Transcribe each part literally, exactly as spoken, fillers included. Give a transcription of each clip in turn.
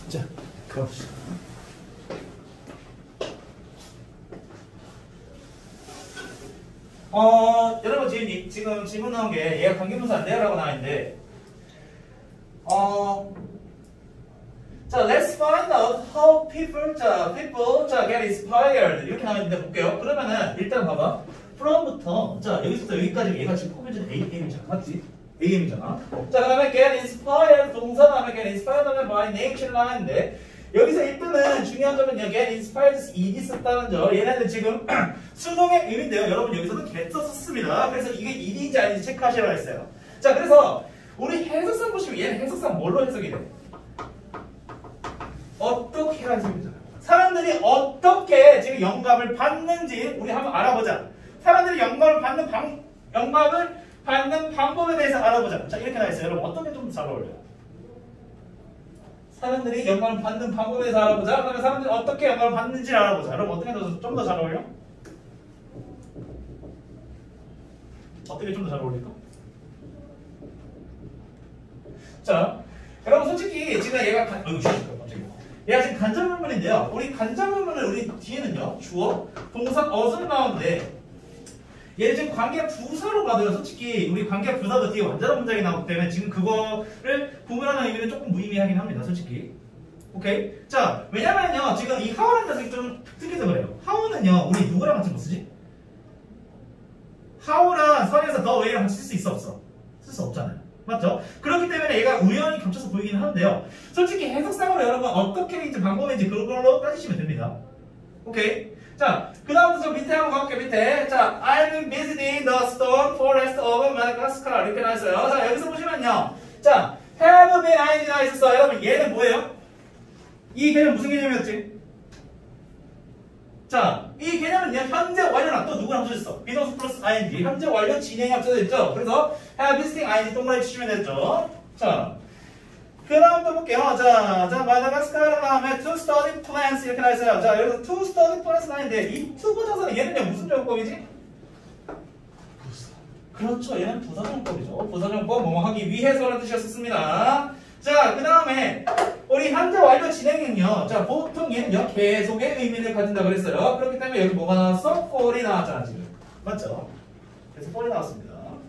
자, 그럽시다. 어, 여러분 지금, 지금 질문 나온 게 얘가 관계분사 안 돼요라고 나와있는데, 어, 자, let's find out how people, 자, people, 자, get inspired 이렇게 나와있는데 볼게요. 그러면은 일단 봐봐. from부터, 자, 여기서부터 여기까지 얘가 지금 포메이션 에이엠이잖아, 맞지? 에이엠이잖아. 자, 그 다음에 get inspired 동사 다음에 get inspired 다음에 by nature 나왔는데, 여기서 일단은 중요한 점은요, get inspired ed 썼다는 점. 얘네들 지금 수동의 의미인데요. 여러분 여기서는 get 썼습니다. 그래서 이게 ed인지 아닌지 체크하시라고 했어요. 자, 그래서 우리 해석상 보시면 얘는 해석상 뭘로 해석이 돼? 어떻게 해석이 되잖아요. 사람들이 어떻게 지금 영감을 받는지 우리 한번 알아보자. 사람들이 영감을 받는 방, 영감을 받는 방법에 대해서 알아보자. 자, 이렇게 나와있어요. 여러분 어떤 게 좀 잘 어울려요? 사람들이 영감을 받는 방법에 대해서 알아보자. 그러면 사람들이 어떻게 영감을 받는지 알아보자. 여러분 어떻게 좀 더 잘 어울려? 어떻게 좀 더 잘 어울릴까? 자, 여러분 솔직히 지금 얘가 간, 어이구, 갑자기. 얘가 지금 간접문문인데요. 우리 간접문문을 우리 뒤에는요, 주어, 동사, 어순 나오는데 얘를 지금 관계 부사로 봐도요, 솔직히 우리 관계 부사도 뒤에 완전한 문장이 나오기 때문에 지금 그거를 구분하는 의미는 조금 무의미하긴 합니다, 솔직히. 오케이? 자, 왜냐면요, 지금 이 하우라는 녀석이 좀 특이해서 그래요. 하우는요, 우리 누구랑 같이 못 쓰지? 하우랑 선에서 더 왜랑 같이 쓸 수 있어, 없어? 쓸 수 없잖아요. 맞죠? 그렇기 때문에 얘가 우연히 겹쳐서 보이기는 하는데요. 솔직히 해석상으로 여러분 어떻게 이제 방법인지 그걸로 따지시면 됩니다. 오케이? 자, 그 다음부터 저 밑에 한번 가볼게요, 밑에. 자, I've been visiting the stone forest of Madagascar. 이렇게 나왔어요. 자, 여기서 보시면요. 자, have been ing 나 있었어. 여러분, 얘는 뭐예요? 이 개념 무슨 개념이었지? 자, 이 개념은요, 현재 완료랑 또 누구랑 합쳐졌어? 비동사 플러스 ing. 현재 완료 진행이 합쳐져 있죠? 그래서 have visiting ing 동그라미 치시면 되죠? 자, 그 다음 또 볼게요. 자, 자, 마다가스카르 다음에 to study plants 이렇게 나있어요. 자, 여기서 to study plants 나있는데 이 to 부정사는 얘는요, 무슨 정법이지? 부사. 그렇죠. 얘는 부사정법이죠. 부사정법 뭐뭐 하기 위해서라는 뜻이었습니다. 자, 그 다음에 우리 현재 완료 진행은요. 자, 보통 얘는요, 계속의 의미를 가진다 그랬어요. 그렇기 때문에 여기 뭐가 나왔어? for이 나왔잖아, 지금. 맞죠? 그래서 for이 나왔습니다.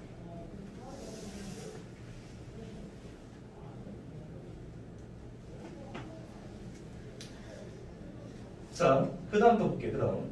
자, 그 다음 또 볼게요, 그 다음.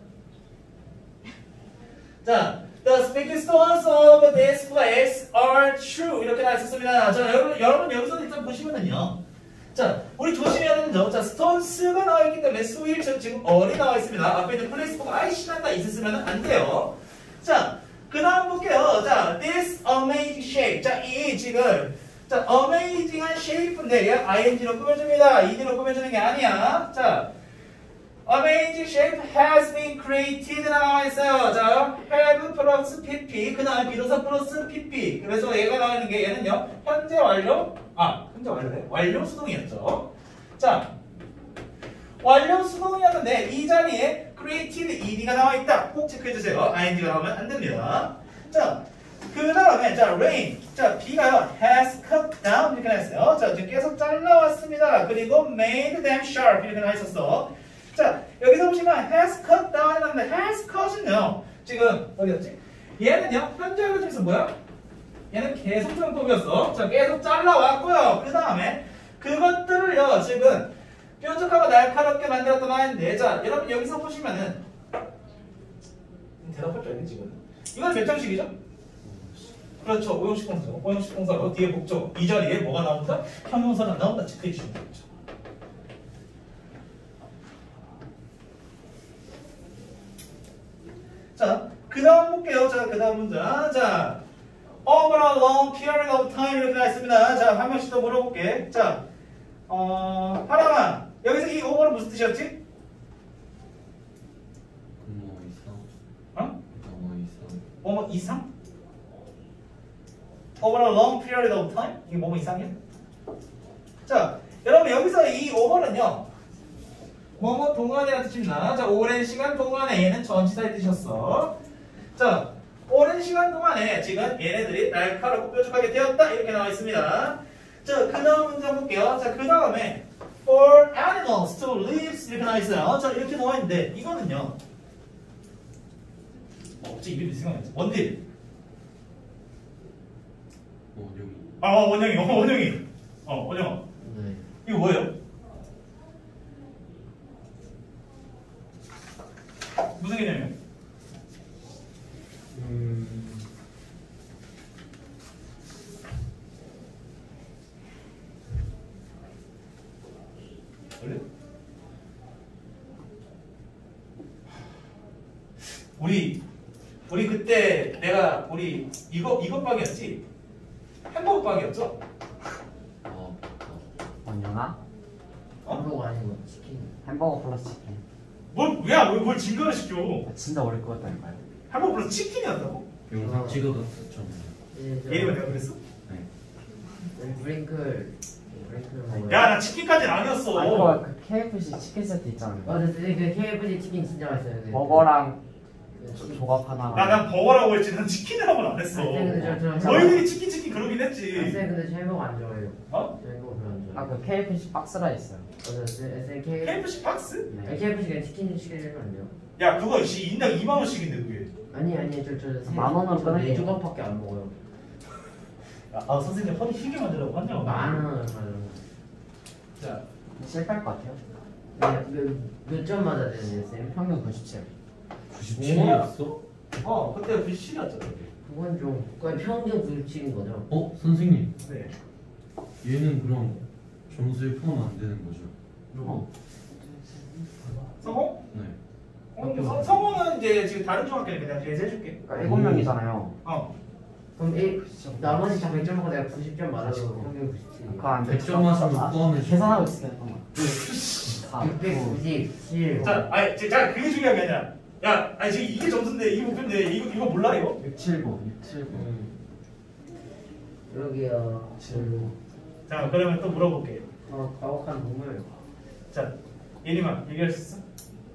자, the speaking stones of this place are true. 이렇게 나왔습니다. 자, 여러분, 여러분 여기서 일단 보시면은요. 자, 우리 조심해야 되는 점. 자, stones가 나와있기 때문에 수일 지금 어리 나와 있습니다. 앞에 있는 플레이스 보고 아이 신난다 있으면 안 돼요. 자, 그 다음 볼게요. 자, this amazing shape. 자, 이 지금 자, amazing한 shape인데 얘 ing로 꾸며줍니다. ed로 꾸며주는 게 아니야. 자, amazing shape has been created 나와 있어요. 자, have 플러스 pp 그 다음에 비동사 플러스 pp. 그래서 얘가 나와 있는 게 얘는요, 현재 완료, 아, 현재 완료네. 완료 수동이었죠. 자, 완료 수동이었는데 이 자리에 created ed가 나와 있다. 꼭 체크해 주세요. ing가 나오면 안 됩니다. 자, 그 다음에 자, rain. 자, 비가요, has cut down 이렇게 나와 있어요. 자, 지금 계속 잘라왔습니다. 그리고 made them sharp 이렇게 나와 있었어. 자, 여기서 보시면 has cut down 해놨는데 has cut은요, 지금 어디였지? 얘는요, 현재 완료 중에서 뭐야? 얘는 계속 정법이었어. 자, 계속 잘라왔고요. 그 다음에 그것들을요, 지금 뾰족하고 날카롭게 만들었던 아이인데, 자, 여러분 여기서 보시면은 대답할 줄 알겠지, 지금. 이건 몇 장식이죠? 그렇죠, 오형식 동사죠. 오형식 동사로 뒤에 목적, 이 자리에 뭐가 나온다? 형용사가 나온다. 체크해 주시면 되겠죠. 자, 그 다음 볼게요. 자, 그 다음 문장. 자, over a long period of time 이렇게 나 있습니다. 자, 한 명씩 더 물어볼게. 자, 어, 하나만. 여기서 이 over는 무슨 뜻이었지? 뭐 이상. 어? 뭐 이상. 뭐뭐 이상? over a long period of time? 이게 뭐뭐 이상이야? 자, 여러분 여기서 이 over는요, 뭐뭐 동안이라는 뜻입니다. 자, 오랜 시간 동안에 얘는 전치사의 뜻이었어. 자, 오랜 시간 동안에 지금 얘네들이 날카롭고 뾰족하게 되었다. 이렇게 나와 있습니다. 자, 그 다음 문장 볼게요. 자, 그 다음에 for animals to live 이렇게 나와 있어요. 자, 이렇게 나와 있는데 이거는요. 어, 갑자기 이름이 생각나지? 원딜. 원영이. 아, 원영이. 어, 원영이. 어, 원영아. 네. 이거 뭐예요? 무슨 개념이에요? 음. 원래? 우리 우리 그때 내가 우리 이거 이것 빵이었지? 햄버거 빵이었죠? 어. 원영아? 어? 햄버거 아니고 치킨. 햄버거 플러스 치킨. 뭘, 야, 뭘, 뭘 증거를 시켜? 아, 진짜 어릴 것 같다니까요. 햄버거 플러스 치킨이었다고? 영상 어. 찍어놨었잖아요. 예, 저- 얘가 내가 그랬어? 네. 네, 브링클. 브링클 먹어요. 야, 나 치킨까지는 아니었어. 아 이거 그 케이에프씨 치킨 세트 있잖아요. 맞아, 선생님 그 케이에프씨 치킨 진짜 맛있어요. 네. 버거랑 그 치킨. 조각 하나. 나, 난 버거라고 했지. 난 치킨이라고는 안 했어. 아, 근데 저- 저- 너희들이 치킨 치킨 그러긴 아, 했지. 선생님 근데 저 햄버거 안 좋아해요. 어? 저 햄버거 별로 안 좋아해요. 아그 케이에프씨 박스라 있어요. 맞아, 선생님 케이에프씨. 케이에프씨 박스? 네. 케이에프씨 그냥 치킨 시켜주면 안 돼요? 야, 그거 씨, 인당 이만 원씩인데, 그게. 아니 아니 저저 만 원으로 끊을게요. 네 조각밖에 안 먹어요. 아, 아 선생님 허리 희게 만들라고 하냐? 만 원 얼마요? 자, 실패할 것 같아요. 몇점 맞아야 되는데 쌤? 평균 구십칠. 구십칠이었어? 어, 그때 구십칠이었잖아. 그건 좀 거의 평균 구십칠인 거죠? 어? 선생님. 네. 얘는 그럼 점수에 포함 안 되는 거죠? 누구? 성호? 네. 어, 성- 성호는 이제 지금 다른 중학교니까 내가 제시해줄게. 그러니까 일곱 명이잖아요. 어. 그럼 일 나머지 다 백 점 먹고 내가 구십 점 맞아서 평균 구십칠. 그거 안 돼. 백 점 맞으면 포함해. 계산하고 있을게요. 잠깐만. 사, 구. 육백구십칠. 자, 아니, 제- 자, 그게 중요한 게 아니라. 야, 아니 지금 이게 점수인데 이 목표인데 이거 이거 몰라 이거? 육칠구. 육칠구. 음. 여기요. 육칠구. 자, 그러면 또 물어볼게. 어 가혹한 동물. 자, 예림아 얘기할 수 있어?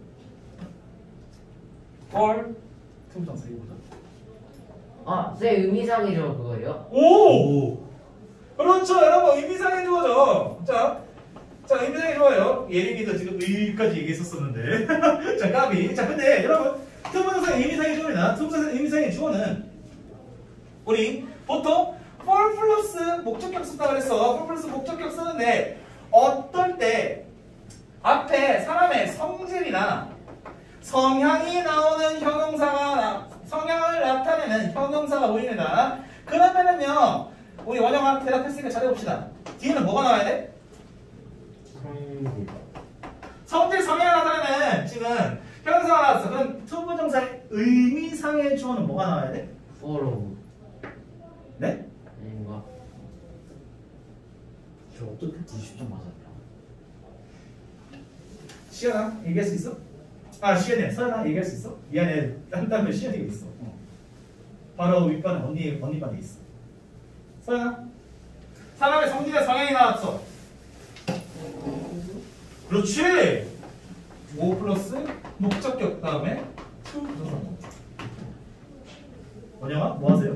헐. 투부정사 이거보다. 아, 쌤 의미상이죠 그거예요? 오! 그렇죠, 여러분 의미상이 좋아져. 자, 자 의미상이 좋아요. 예림이도 지금 의까지 얘기했었었는데. 자, 까비. 자, 근데 여러분 투부정사 의미상이 좋으나 투부정사 의미상의 주어는 우리 보통 for 플러스 목적격 썼다 그랬어. for 플러스 목적격 쓰는데 어떨 때 앞에 사람의 성질이나 성향이 나오는 형용사가 나, 성향을 나타내는 형용사가 보입니다. 그러면은요 우리 원영아 대답했으니까 잘해봅시다. 뒤에는 뭐가 나와야 돼? 성질. 성질 성향을 나타내는 지금 형용사가 나왔어. 그럼 투부정사의 의미상의 주어는 뭐가 나와야 돼? follow. 네? 아닌가? 저 어떻게 구십 점 맞았냐? 시연아 얘기할 수 있어? 아 시연이 서연아 얘기할 수 있어? 미안해 딴 딴에 시연이가 있어. 어. 바로 윗반에 언니 언니 반에 있어. 서연아 사람의 성질의 성향이 나왔어. 그렇지. 오 플러스 목적격 다음에 to 부정사. 원영아 뭐 하세요?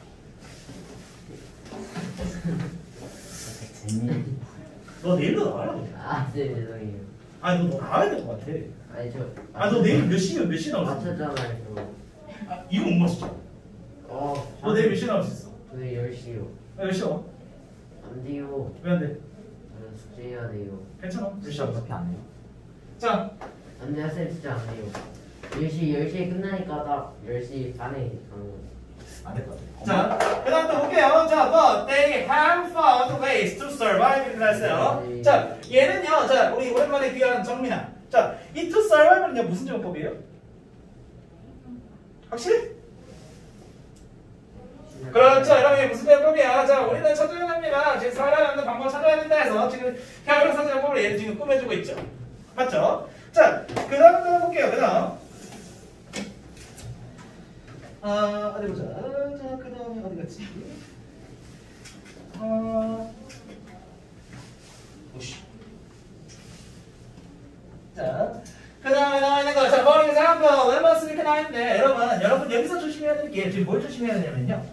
재미. 너 내일도 나와야 돼. 아, 쌤 죄송해요. 아니 너, 너 나와야 될 것 같아. 아니 저. 아 너 내일 몇 시면 몇 시 나올 수 있어? 맞췄잖아요 저. 아 이거 못 맞췄죠? 어. 너 내일 몇 시 나올 수 있어? 저희 열 시요. 아, 몇 시야? 안 돼요. 왜 안 돼? 저는 숙제해야 돼요. 괜찮아. 몇 혹시 시야? 어떻게 안 해요? 자, 안 돼요 쌤 진짜 안 돼요. 열 시 열 시에 끝나니까 딱 열 시 반에 가는 거. 안 될 것 같아. 자, 그 다음 또 볼게요. 자, but they have found ways to survive 이렇게 했어요. 자, 얘는요. 자, 우리 오랜만에 귀한 정민아. 자, 이 to survive는요. 무슨 정법이에요? 확실해? 그렇죠. 여러분, 무슨 정법이야? 자, 우리는 찾아야 합니다. 지금 살아가는 방법을 찾아야 된다 해서 지금 혈액 정법을 얘는 지금 꾸며주고 있죠. 맞죠? 자, 그 다음 또 볼게요. 그 다음. 아, 어디 보자. 자, 그 다음에 어디 갔지? 아, 오씨. 자, 그 다음에 나와 있는 거. 자, for example, 웨버스 이렇게 나와 있는데, 여러분, 여러분 여기서 조심해야 되는 게 지금 뭘 조심해야 되냐면요.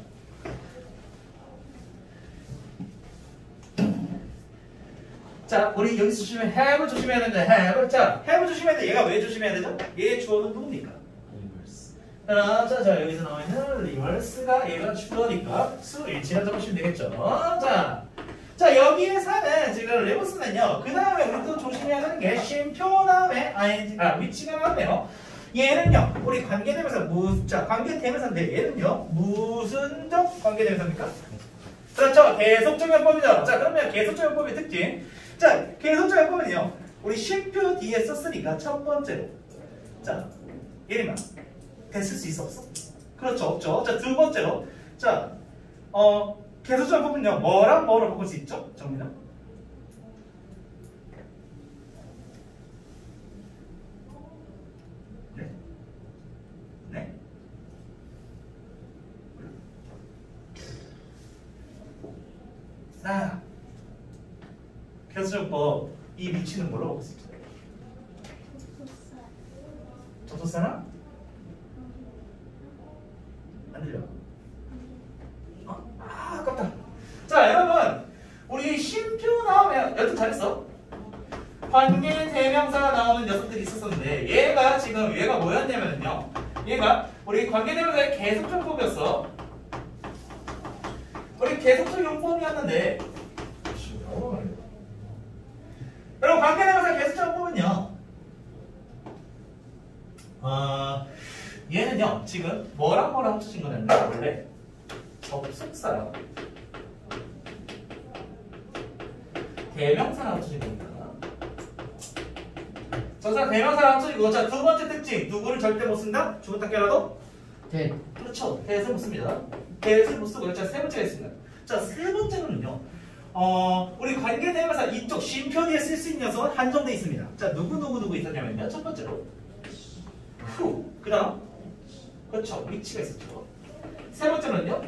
자, 우리 여기서 조심해. have 조심해야 되는데 have. 자, have 조심해야 돼. 얘가 왜 조심해야 되죠? 얘 주어는 누굽니까? 자, 자, 자, 여기서 나와 있는 reverse가 얘가 주어니까 수 일치라 적으시면 되겠죠. 자, 자 여기에서는 지금 reverse는요. 그 다음에 우리 또 조심해야 되는 게 쉼표 다음에 ing, 아 위치가 나왔네요. 얘는요, 우리 관계대명사 무, 자 관계대명사인데 얘는요 무슨적 관계대명사입니까? 그렇죠. 계속적 용법이죠. 자, 그러면 계속적 용법의 특징. 자, 계속적 용법은요, 우리 쉼표 뒤에 썼으니까 첫 번째로, 자, 예림아, 됐을 수 있어 없어? 그렇죠, 없죠. 자, 두 번째로, 자, 어, 계속적 용법은요, 뭐랑 뭐를 바꿀 수 있죠? 정민아? 네? 네? 아, 계속적법 이 위치는 뭘로 바꿀 수 있죠? 접속사나? 안 들려? 어? 아, 아깝다. 자, 여러분, 우리 쉼표 나오면 여튼 잘했어. 관계 대명사가 나오는 녀석들이 있었었는데 얘가 지금 얘가 뭐였냐면요, 얘가 우리 관계 대명사의 계속적 용법이었어. 우리 계속적 용법이었는데, 여러분 관계 대명사 계속적 용법은요, 어, 얘는요 지금 뭐랑 뭐랑 합쳐진 거는 원래 접속사랑 대명사랑 합쳐진 겁니다. 전사 대명사랑 합쳐지고, 자, 두 번째 특징, 누구를 절대 못 쓴다? 죽었다 깨라도? 대. 그렇죠. 대에서 못 씁니다. 대에서 못 쓰고, 자, 세 번째가 있습니다. 자, 세 번째는요, 어, 우리 관계 대명사 이쪽 쉼표 뒤에 쓸 수 있는 녀석은 한정돼 있습니다. 자, 누구 누구 누구 있었냐면요, 첫 번째로 who, 그 다음, 그렇죠, 위치가 있었죠. 세 번째는요,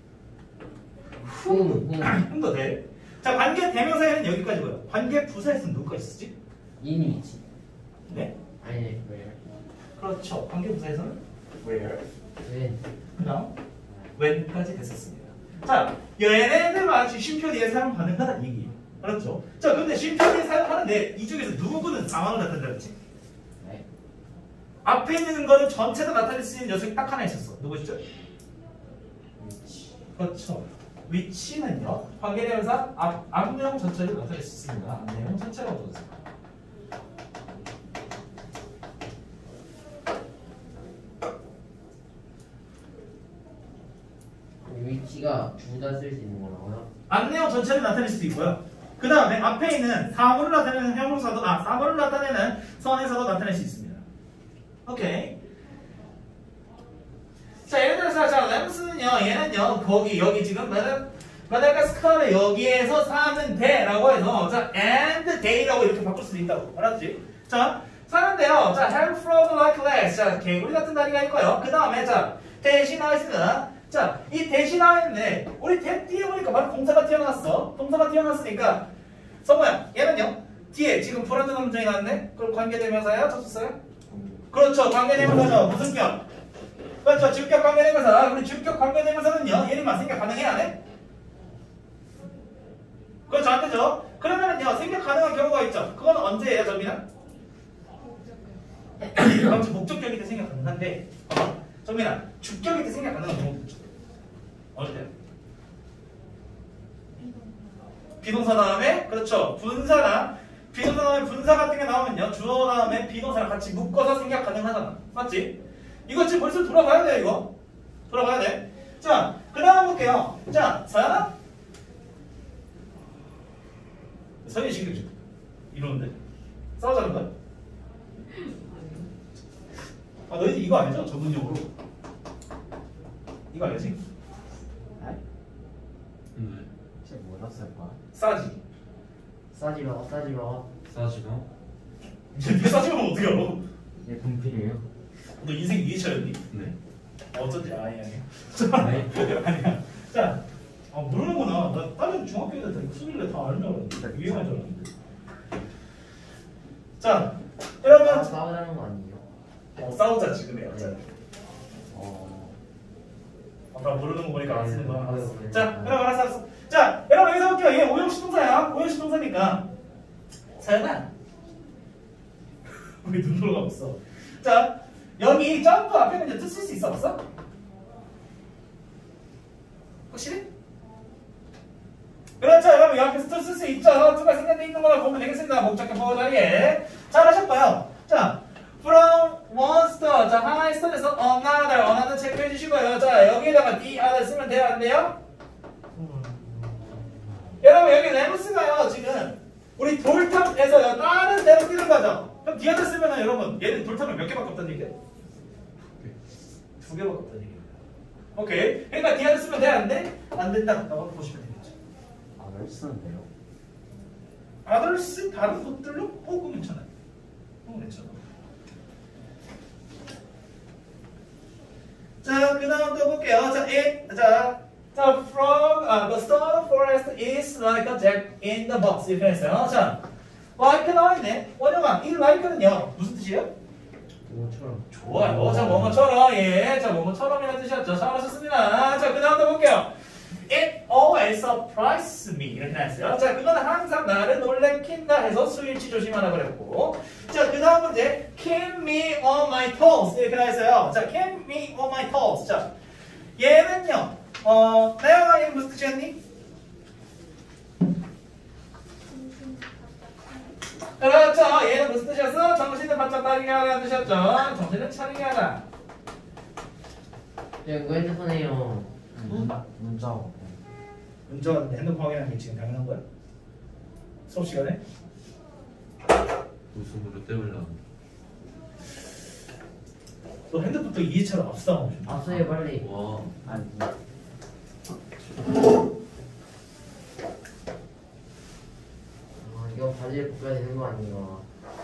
whom. whom. whom도 돼. 자, 관계 대명사에는 여기까지고요. 관계 부사에서는 누구가 있었지? in 위치. 네, 아니, where. 그렇죠. 관계 부사에서는 where, when. 그 다음 when까지 됐었습니다. 자, 얘네들만 쉼표 뒤에 사용 가능하다는 얘기예요. 알았죠? 자, 근데 쉼표 뒤에 사용하는데 이 중에서 누구는 상황을 나타낸다 그랬지? 네. 앞에 있는 거는 전체 다 나타낼 수 있는 녀석이 딱 하나 있었어. 누구시죠? 위치. 그렇죠. 위치는요, 관계대명사 앞, 앞내용 전체를 나타낼 수 있습니다. 내용 전체라고 적었습니다. 위치가 둘 다 쓸 수 있는 거라고요? 앞내용 전체를 나타낼 수도 있고요. 그 다음에 앞에 있는 사물을 나타내는 형용사도, 아, 사물을 나타내는 선에서도 나타낼 수 있습니다. 오케이. 자, 예를 들어서, 자, 램스는요, 얘는요, 거기, 여기 지금, 마다, 마다가스카르 여기에서 사는데, 라고 해서, 자, and they라고 이렇게 바꿀 수도 있다고. 알았지? 자, 사는데요, 자, have frog like legs. 자, 개구리 같은 다리가 있고요. 그 다음에, 자, 대신하였으나, 자, 이 대신하였네. 우리 대 뒤에 보니까 바로 동사가 튀어나왔어. 동사가 튀어나왔으니까, 성모야, 얘는요, 뒤에 지금 불안정 감정이 나왔네? 그럼 관계대명사야? 접속사야? 그렇죠. 관계대명사죠. 무슨 격? 그렇죠. 주격 관계대명사. 우리 주격 관계대명사는요, 얘는만 생각 가능해, 안 해? 그렇죠. 안 되죠. 그러면은요, 생각 가능한 경우가 있죠. 그건 언제예요, 정민아? 그럼 목적격일 때 생각 가능한데, 어? 정민아, 주격일 때 생각 가능한 경우도 있죠. 어느 때요? 비동사 다음에, 그렇죠. 분사나, 비동사 다음에 분사 같은 게 나오면요, 주어 다음에 비동사랑 같이 묶어서 생각 가능하잖아. 맞지? 이거 지금 벌써 돌아가야 돼, 이거. 돌아가야 돼. 자, 그 다음 볼게요. 자, 서연아? 서연이 신경 좀. 이러는데? 싸우자는 거야? 아, 너희들 이거 알죠? 전문용어로. 이거 알지? 네. 진짜 뭐라 쓸 거야? 싸지. 싸지 마, 싸지 마. 싸지마. 이제 싸지 면 어떻게 알아? 얘 분필이에요? 너 인생 이해차였니? 네. 어쩐지 아니 아니. 네. 아니야. 자, 아 모르는구나. 나 다른 중학교 애들 다 수비를 다 아는 줄 알았는데 유행한 줄 알았는데. 자, 아, 그러면 싸우자는 거 아니에요? 어, 싸우자 지금 해요. 자, 어. 아까 모르는 거 보니까 안 쓰는 거야. 네, 알았어. 네, 네. 자, 여러분 알았어, 알았어. 자, 여러분 여기서 볼게요. 얘 오형식 동사야. 오형식 동사니까 사연아. 우리 눈 돌아가고 있어. 자, 여기 점프 앞에는 이제 뜻 쓸 수 있어, 없어? 확실해? 그렇죠. 여러분, 옆에서 뜻 쓸 수 있죠. 두가 생각돼 있는 거나 보면 되겠습니다. 목적격 보호 자리에. 잘하셨고요. 자, from one store. 자, 하나의 스토어에서 another, another 체크해 주시고요. 자, 여기에다가 the other 쓰면 돼요, 안 돼요? 여러분, 여기 레무스가요, 지금. 우리 돌탑에서요, 다른 데로 뛰는 거죠. 그럼 the other 쓰면은 여러분, 얘는 돌탑을 몇 개밖에 없다는 얘기예요? 두 개밖에 없다는 얘기예요. 오케이. 그러니까 the other 쓰면 돼, 안 돼? 안 된다. 라고 보시면 되겠죠. 아를 쓰는데요? others 다른 것들로 뽑으면 괜찮아요. 어, 괜찮아. 자, 그 다음 또 볼게요. 자, it, 자, 자, from, uh, the stone forest is like a jack in the box. 이렇게 했어요. 자, like 나와있네. 원영아, 이 like는요, 무슨 뜻이에요? 뭐처럼. 좋아요. 자, 뭐뭐처럼, 예. 자, 뭐뭐처럼이라는 뜻이었죠. 잘하셨습니다. 자, 그 다음 또 볼게요. It always surprises me. 이렇게 나왔어요. 자, 그건 항상 나를 놀래킨다 해서 수일치 조심하라 그랬고. 자, 그 다음 문제. Keep me on my toes. 이렇게 나왔어요. 자, keep me on my toes. 자, 얘는요. 어, 나영아, 얘 무슨 뜻이었니? 그렇죠. 얘는 무슨 뜻이었어? 정신을 바짝 차리게 하라는 뜻이었죠. 정신을 차리게 하라. 저 이거 핸드폰에요. 문자 문자 문자 왔는데 핸드폰 확인하는 게 지금 당연한 거야? 수업 시간에? 웃음으로 때우려고. 너 핸드폰도 이해처럼 앞서가고 싶어. 앞서요 빨리. 와. 아니 아 이거 바지를 벗겨야 되는 거 아닌가?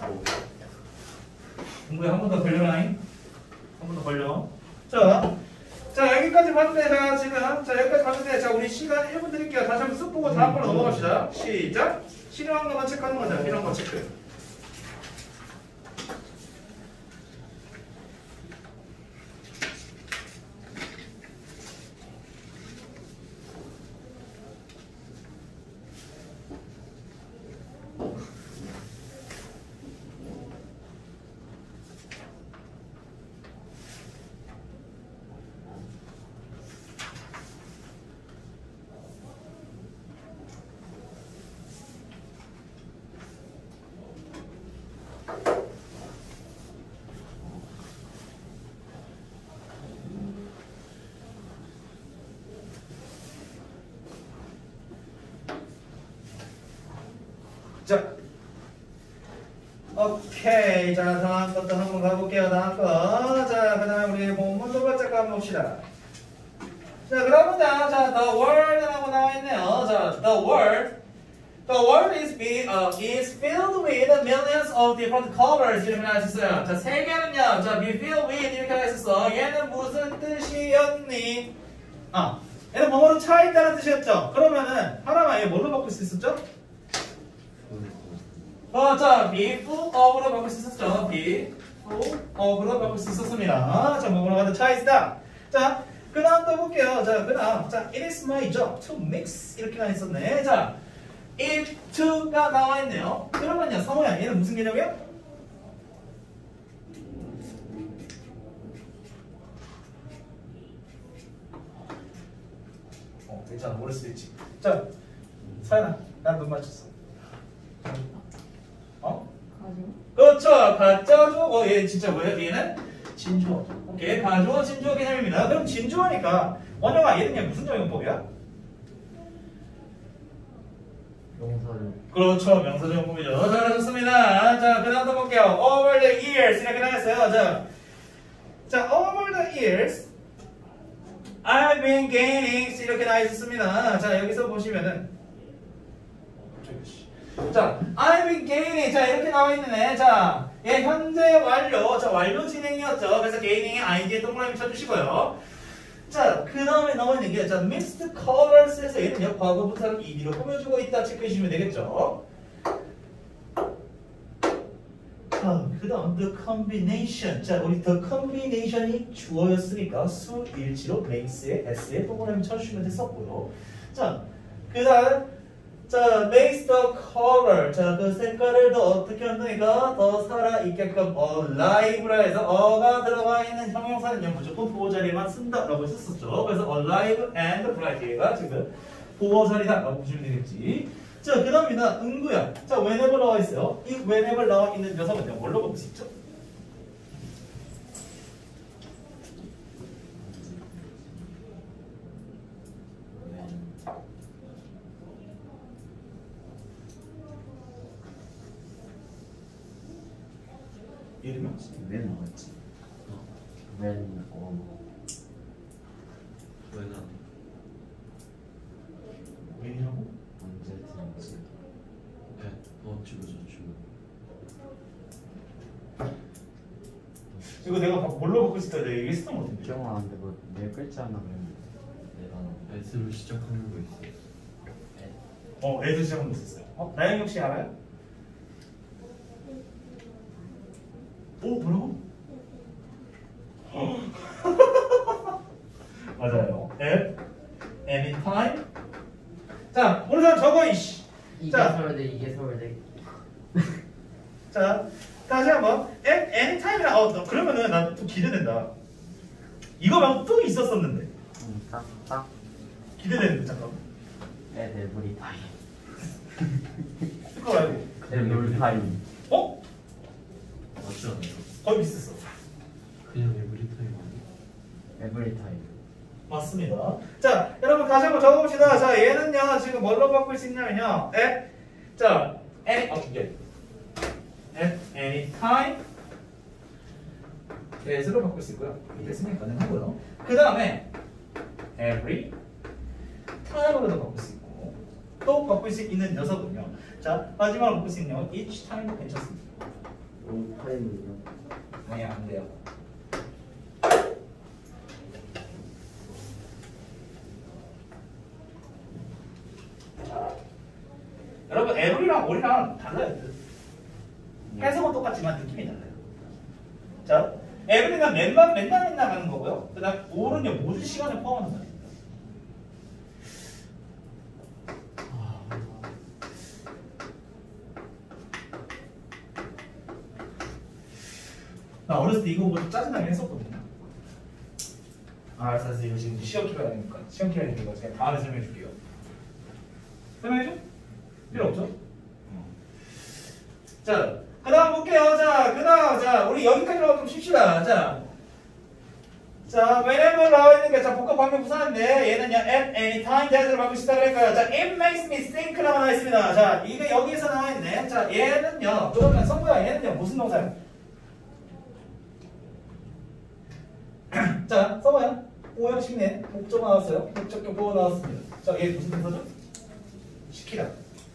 공부에 한 번 더 걸려라잉. 한 번 더 걸려. 자, 자 여기까지 봤는데 자 지금 자 여기까지 봤는데 자 우리 시간 일 분 드릴게요. 다시 한번 쓱 보고 다음 번로 넘어갑시다. 시작. 필요한 것만 체크하는 거죠. 필요한 거 체크. 자, 오케이. 자, 다음 것도 한번 가볼게요. 다음 거. 자, 그 다음 우리 본문도 바짝 가봅시다. 자, 그러면 자, 자, the world라고 나와있네요. 자, the world. The world is, be, uh, is filled with millions of different colors. 이렇게 나와있었어요. 자, 세계는요. 자, be filled with 이렇게 나와있었어. 얘는 무슨 뜻이었니? 아, 얘는 뭐뭐로 차있다는 뜻이었죠. 그러면은, 하나만 얘 뭘로 바꿀 수 있었죠? 어, 자, be full of로 바꿀 수 있었죠. be full of로 바꿀 수 있었습니다. 자, 뭐뭐로 가도 차있다. 자, 그 다음 또 볼게요. 자, 그 다음. 자, it is my job to mix. 이렇게 나 있었네. 자, it to가 나와 있네요. 그러면요, 성우야, 얘는 무슨 개념이야? 어, 괜찮아. 모를 수도 있지. 자, 사연아, 난 눈 맞췄어. 어? 그렇죠. 가짜죠. 어, 얘 진짜 뭐야? 얘는 진주어. 오케이. 가주어, 진주어 개념입니다. 그럼 진주어니까 원영아, 얘는 그냥 무슨 적용법이야? 명사를. 그렇죠. 명사적용법이죠. 잘하셨습니다. 자, 그 다음 또 볼게요. Over the years 이렇게 나왔어요. 자, 자, over the years I've been gaining 이렇게 나와 있었습니다. 자, 여기서 보시면은 자, I've been gaining. 자, 이렇게 나와 있네. 자, 예, 현재 완료. 자, 완료 진행이었죠. 그래서 gaining의 아이디에 동그라미 쳐주시고요. 자, 그 다음에 나와 있는 게, 자, mixed colors에서 얘는요, 과거 분사를 ed로 꾸며주고 있다 체크해 주시면 되겠죠. 자, 그 다음, the combination. 자, 우리 the combination이 주어였으니까 수, 일치로 makes에 s에 동그라미 쳐주시면 됐었고요. 자, 그 다음, 자, makes the color. 자, 그 색깔을 더 어떻게 한다니까? 더 살아있게끔 alive라 해서 어가 들어가 있는 형용사는요, 무조건 보호 자리에만 쓴다라고 했었죠. 그래서 alive and bright가 지금 보호 자리다라고 보시면 되겠지. 자, 그 다음이나 응구야. 자, whenever 나와 있어요. 이 whenever 나와 있는 녀석은요, 뭘로 바꿀 수 있죠? 이름이 없지. 왜 나왔지? when on 왜나 왜냐고? 언제든지 네. 어 지금 저지금 이거 내가 바- 뭘로 바꿀 수 있다 내가 얘기했었던 것 같은데. 기억 안 나는데 뭐네 글자 하나 그랬는데 내가 S로 시작하는 거 있어. 어, 애들 시작한 거 있었어요. 어, 나영혁 씨 알아요? 오, 뭐라고? 맞아요. at any time. 자, 오늘 사람 적어 이씨. 이게 자. 서울대 이게 서울대. 자, 다시 한번. at any time이라. 어, 너 그러면은 나 또 기대된다. 이거 말고 또 있었었는데. 딱딱 기대되는데 잠깐. at every time 그거 말고. every time 어? 맞지 않아요? 거의 비슷했어. 그냥 에브리타임 아니야? every time 맞습니다. 자, 여러분 다시 한번 적어봅시다. 자, 얘는요 지금 뭘로 바꿀 수 있냐면요. at 자, any 어, 예. at any time at로 바꿀 수 있고요. 이게 승인 가능하고요. 그 다음에 every time으로도 바꿀 수 있고 또 바꿀 수 있는 녀석은요. 자, 마지막으로 바꿀 수 있는 녀석은 each time도 괜찮습니다. on time은요? 아니 안 돼요. 여러분 every랑 all이랑 달라요. 해석은 똑같지만 느낌이 달라요. 자, every는 맨날 맨날 맨날 하는 거고요. 그다음 all은요 모든 시간을 포함하는 말입니다. 나 어렸을 때 이거 보고 좀 짜증나게 했었거든요. 아, 알았어, 알았어. 이거 지금 시험 기간이 되니까 시험 기간이 되니까 제가 다음에 설명해 줄게요. 설명해 줘? 필요 없죠? 자, 그 다음 볼게요. 자, 그 다음, 자, 우리 여기까지만 좀 쉽시다. 자, 자, whenever 나와 있는 게, 자, 복합 방면 부사인데, 얘는요, at any time that을 바꿀 수 있다 그러니까요. 자, it makes me think라고 나와 있습니다. 자, 이게 여기에서 나와 있네. 자, 얘는요, 그러면 성구야, 얘는요, 무슨 동사예요? 자, 써봐요. 오형식네. 목적 나왔어요. 목적격 보호 나왔습니다. 자, 얘 무슨 동사죠? 시키다.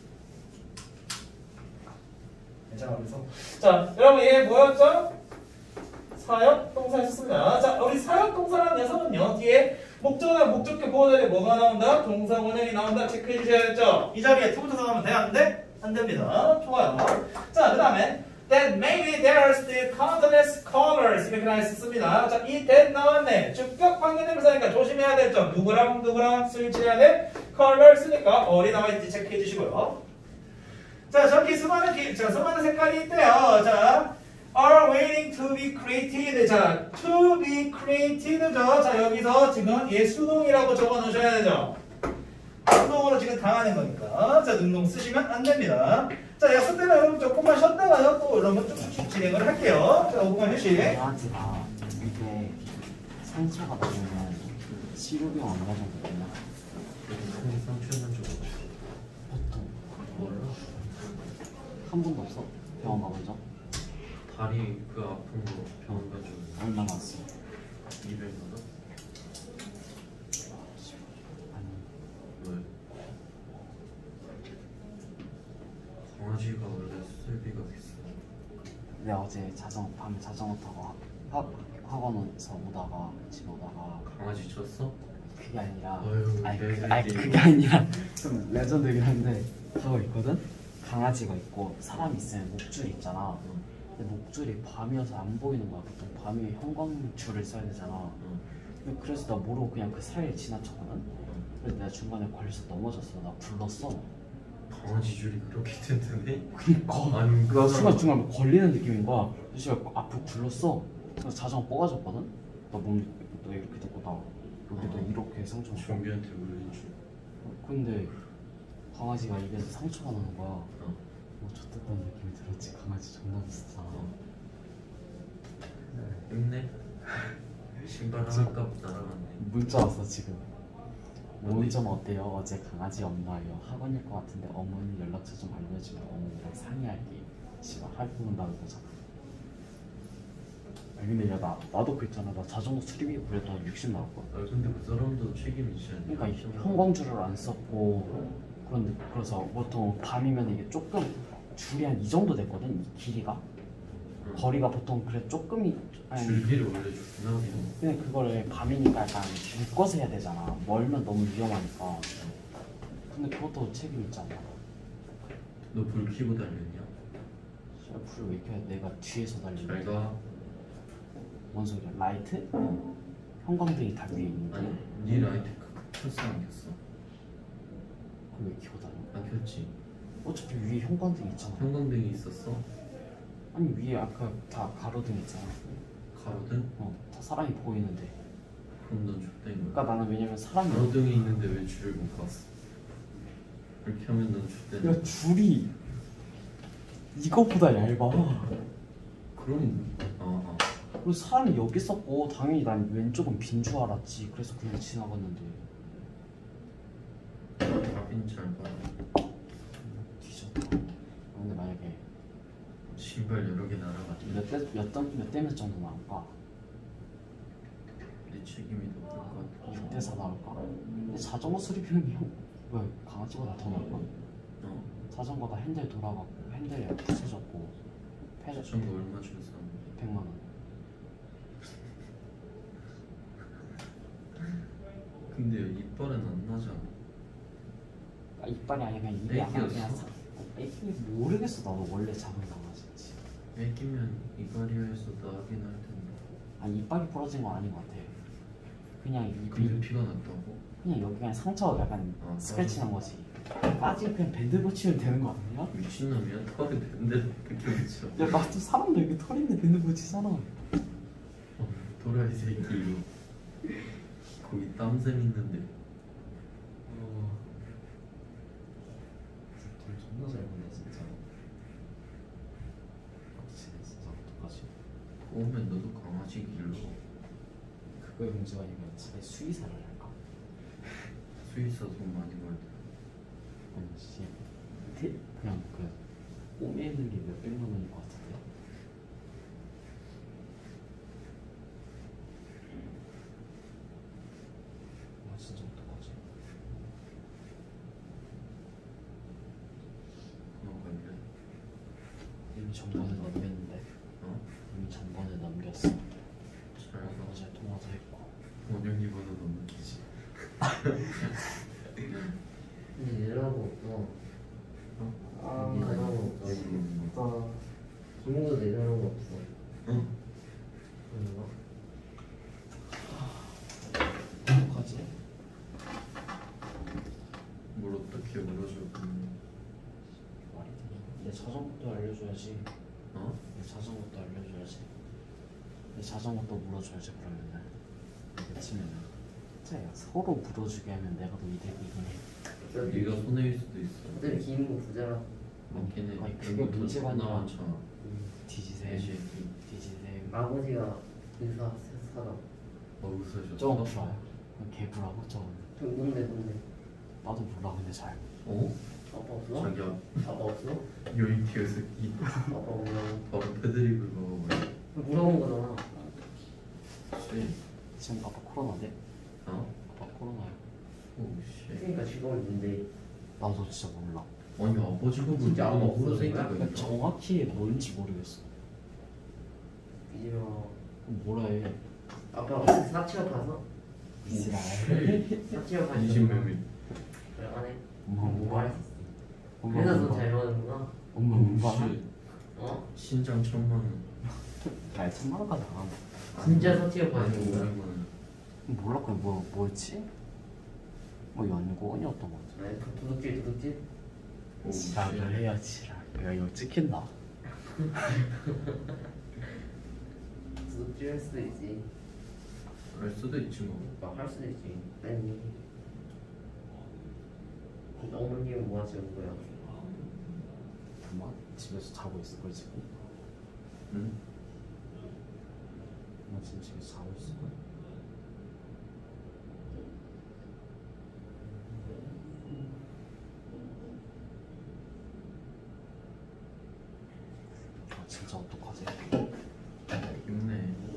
괜찮아, 그래서. 자, 여러분, 얘 뭐였죠? 사역 동사였습니다. 자, 우리 사역 동사라는 녀석은요, 뒤에 목적어나 목적격 보호 자리에 뭐가 나온다? 동사 원형이 나온다. 체크해 주셔야겠죠? 이 자리에 투부터 나오면 돼? 안 돼? 안 됩니다. 좋아요. 자, 그 다음에 that maybe there are still countless colors 이렇게 나왔습니다. 자, 이 that 나왔네. 주격 관계대명사니까 조심해야 되죠. 누구랑 누구랑 스위치해야 돼? colors니까 어디 나와 있는지 체크해 주시고요. 자, 저기 수많은 기, 자, 수많은 색깔이 있대요. 자, are waiting to be created. 자, to be created죠. 자, 여기서 지금 얘 수동이라고 적어 놓으셔야 되죠. 수동으로 지금 당하는 거니까. 자, 능동 쓰시면 안 됩니다. 자, 약속 때는 여러분 조금만 쉬었다가요. 또 여러분 쭉쭉 진행을 할게요. 자, 오 분간 휴식. 강아지가 이게 상처가 나면 치료비용 안 가져거든요. 무슨 상처는 적 없어. 보통 몰라. 한 번도 없어? 병원 가본 적? 다리 그 아픈 거 병원 가지고 얼마 나왔어? 이백만 원? 아니 왜? 강아지가 원래 수술비가 비싸. 내가 어제 자전거 밤에 자전거 타고 학, 학원에서 오다가 집에 오다가 강아지 쳤어? 그게 아니라 아유, 아니, 그, 개새끼. 아니 그게 아니라 좀 레전드긴 한데 그거 있거든? 강아지가 있고 사람 있으면 목줄이 있잖아. 근데 목줄이 밤이어서 안 보이는 거야. 보통 밤에 형광줄을 써야 되잖아. 근데 그래서 나 모르고 그냥 그 사이를 지나쳤거든? 그래서 내가 중간에 걸려서 넘어졌어. 나 불렀어. 강아지 줄이 그렇게 튼튼해? 그니까 아니 나 순간순간 걸리는 느낌인 거야. 그래서 앞으로 굴렀어. 그래서 자전거 뽑아줬거든. 나 몸 너 이렇게 되고 나 여기도 어. 이렇게 상처. 좀비한테 물린 줄. 근데 강아지가 입에서 상처가 나는 거야. 어. 뭐 젖됐다는 느낌이 들었지. 강아지 존나 비싸. 힘내. 신발 하나 값 날아갔네. 문자 왔어 지금. 오늘 좀 어때요? 어제 강아지 없나요? 학원일 것 같은데 어머니 연락처 좀 알려주면 어머니랑 상의할게. 씨발 할 부분 나는 거잖아. 아니 근데 야 나 나도 그랬잖아. 나 자전거 수리비 그래도 한 육십 나왔거든. 아 근데 그 사람도 책임이지 않냐? 그러니까 이 형광줄을 안 썼고 그런데 그래서 보통 밤이면 이게 조금 줄이 한 이 정도 됐거든. 이 길이가 응. 거리가 보통 그래 조금이 아니 줄기를 원래 주나 우리는. 근데 그거를 밤이니까 약간 묶어서 해야 되잖아. 멀면 너무 위험하니까. 근데 그것도 책임 있잖아. 너 불 켜고 달렸냐? 불을 왜 켜야 내가 뒤에서 달리는 잘 가. 뭔 소리야? 라이트? 형광등이 다 위에 있는데 아니 네 라이트 켰어 안 켰어? 그걸 왜 켜고 다녀? 안 켰지. 어차피 위에 형광등 있잖아. 형광등이 있었어? 아니 위에 아까 다 가로등 있잖아. 가로등? 어, 다 사람이 보이는데. 그럼 넌 X된 거야. 그러니까 나는 왜냐면 사람이 가로등이 있는데 왜 줄을 못 봤어? 이렇게 하면 넌 X된 거야. 야 줄이 이거보다 얇아. 그럼 아 아. 그리고 사람이 여기 있었고 당연히 난 왼쪽은 빈 줄 알았지. 그래서 그냥 지나갔는데 답인 잘 봐. 뒤졌다. 근데 만약에 신발 여러 개 날아갔지. 몇대몇몇 대 몇 정도 나올까? 내 책임이 더 클 것 같아. 육 대 사 나올까? 근데 자전거 수리비용이 형 왜 강아지보다 더 나올까? 어? 자전거가 핸들 돌아가고 핸들이 부서졌고 패저 자전거 얼마 주고 샀는데? 백만 원. 근데 이빨은 안 나잖아. 아, 이빨이 아니라 그냥 입이 약간 그냥 애기였어? 사... 애기 모르겠어. 나도 원래 작은 강아지지. 애기면 이빨이어서 나긴 할 텐데. 아니 이빨이 부러진 건 아닌 것 같아. 그냥 근데 입이 피가 났다고? 그냥 여기 그냥 상처가 약간 아, 스크래치 난 거지. 빠지면 그냥 밴드 붙이면 되는 거 아니야? 미친놈이야? 털이 밴드를 그렇게 붙여. 야 나도 사람도 여기 털 있는데 밴드 붙이잖아. 어, 도라이 새끼 이거. 거기 땀샘 있는데. 어... 돈 존나 잘 버네 진짜. 진짜 진짜 어떡하지? 오면 너도 강아지 길러. 그거의 문제가 아니면 집에 수의사를 할까? 수의사 돈 많이 벌다. 아니 씨 그냥 그 꼬매는 게 몇백만 원일 것 같은데. 와 진짜 어떡하지? 그만 걸려. 이미 전번에 넘겼는데. 어? 이미 전번에 넘겼어. 잘 가. 어제 통화도 했고. 원영이 번호 넘기지. 근데 얘들하고 없어. 어? 아, 얘들하고 없어. 음. 아 김우도 얘들하고 없어. 어? 그런가? 어떡하지? 뭘 어떻게 물어줘? 음. 말이 되냐? 내 자전거도 알려줘야지. 어? 내 자전거도 알려줘야지. 내 자전거도 물어줘야지 그러면은. 그치면은 진짜 야, 서로 물어주게 하면 내가 더 이득이긴 해. 네가 손해일 수도 있어. 어차피 김우 부자라. 많긴 해. 아니, 그게 여기 문제가 돈 아니라. 나왔잖아. 뒤지셈 내 새끼. 뒤지셈 아버지가 의사 사다. 어 웃으셨어? 저건 불알 개불하고 저건 저 뭔데 뭔데? 나도 몰라 근데 잘 어? 아빠 없어? 자기야 아빠 없어? 요이티어 새끼. 아빠 없나? 바로 패드립을 먹어버려. 물어본 거잖아. 씨. 지금 아빠 코로나인데? 어? 아빠 코로나야. 오씨. 그러니까 직업이 뭔데? 나도 진짜 몰라. 아니 아버지가 뭘 진짜 아무 모르는 없어진 새끼가 거야? 있나? 정확히 뭔지 모르겠어. 이제 뭐 그럼 뭐라 해? 아빠 사치업 가서 이스라엘. 사치업 가서 인신매매. 들어가네. 엄마 뭐 엄마 했었어? 엄마 그래서 엄마 너잘 먹는구나. 엄마 엄마 오씨. 어? 신장 천만 원. 날 천만 원까지 안 한다. 진짜 사치업 아니 가는 거야. 오백만 원. 몰라 그게 뭐 뭐였지? 뭐 연구원이었던 거 같아. 아니 도- 도둑질 도둑질? 오, 지랄을 해야 지랄. 야 이거 찍힌다. 할 수도 있지. 알 수도 있지 뭐. 막 할 수도 있지. 아니. 어머님은 뭐 하시는 거야? 엄마 집에서 자고 있을 걸 지금. 응? 엄마 지금 집에서 자고 있을 걸. 아 진짜 어떡하지? 힘내.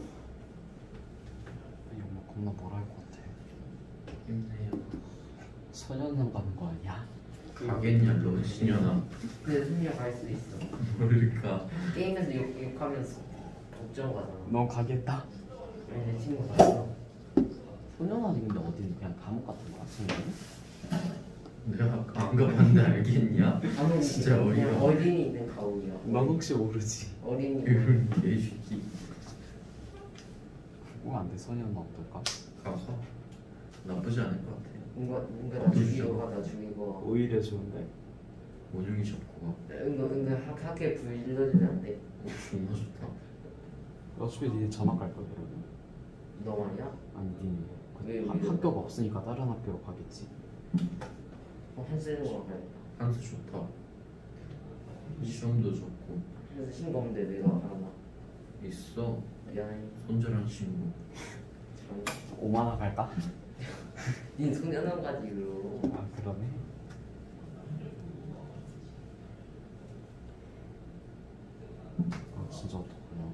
아니 엄마 겁나 뭐라 할 것 같아. 힘내요. 소년원 가는 거 아니야? 가겠냐 너 신년아. 근데 승리가 갈 수도 있어. 모르니까. 게임에서 욕, 욕하면서 걱정 가잖아. 넌 가겠다? 아니 내 친구 갔어. 소년원이 근데 어디 그냥 감옥 같은 거야? 소년원? 내가 아까 안 가봤는데 알겠냐? 아무 진짜 어이가 그냥 어린이 있는 가옥이야. 넌 혹시 모르지? 어린이. 이런 개새끼. 그거 안 돼. 소년원 어떨까? 가서 나쁘지 않을 것 같아. 뭔가 뭔가 나 죽이고 가나 죽이고. 오히려 좋은데? 원영이 잡고 가. 은근 은근 학 학교에 불러주면 안 돼. 오, 존나 좋다. 어차피 니네 전학 갈 거야 그러면? 너 말이야? 아니 니네 왜, 학- 왜? 학교가 없으니까 다른 학교로 가겠지. 어, 한쓰는 거 가야겠다. 한수 좋다. 시험도 좋고. 그래서 친구 없는데 내가 하나. 있어. 미안해. 손절한 친구. 오만화 갈까? 닌 소년원 가지고. 아 그러네. 아 진짜 어떡하냐.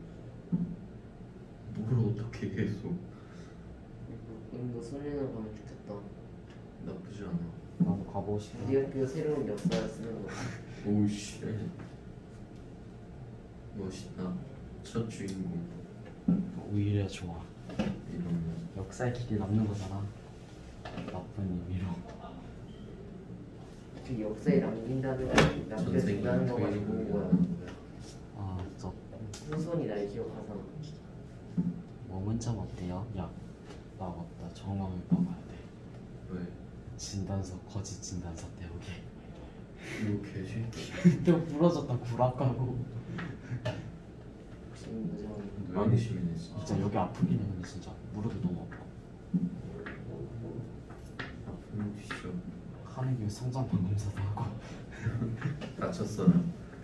뭘 어떻게 계속. 은근 소년원 가면 좋겠다. 나쁘지 않아. 나도 가보고 싶어. 우리 학교 새로운 역사를 쓰는 거. 오우씨. 멋있다. 첫 주인공. 오히려 좋아. 이러면. 역사의 길이 남는 거잖아. 나쁜 의미로. 그 역사에 남긴다는 남겨준다는 거가 좋은 거야. 아 진짜 후손이 날 기억하잖아. 뭐 문자면 어때요? 야, 나 맞다. 정형외과 가야 돼. 왜? 진단서 거짓 진단서 때문에. 이거 개새끼. 또 부러졌다 구락가고. 혹시 무정이 노양심이네 진짜. 진짜 여기 아프긴 해 근데 진짜 무릎이 너무 아파. 아픈 뒤져. 하는 김에 성장판 검사도 하고. 다쳤어 나.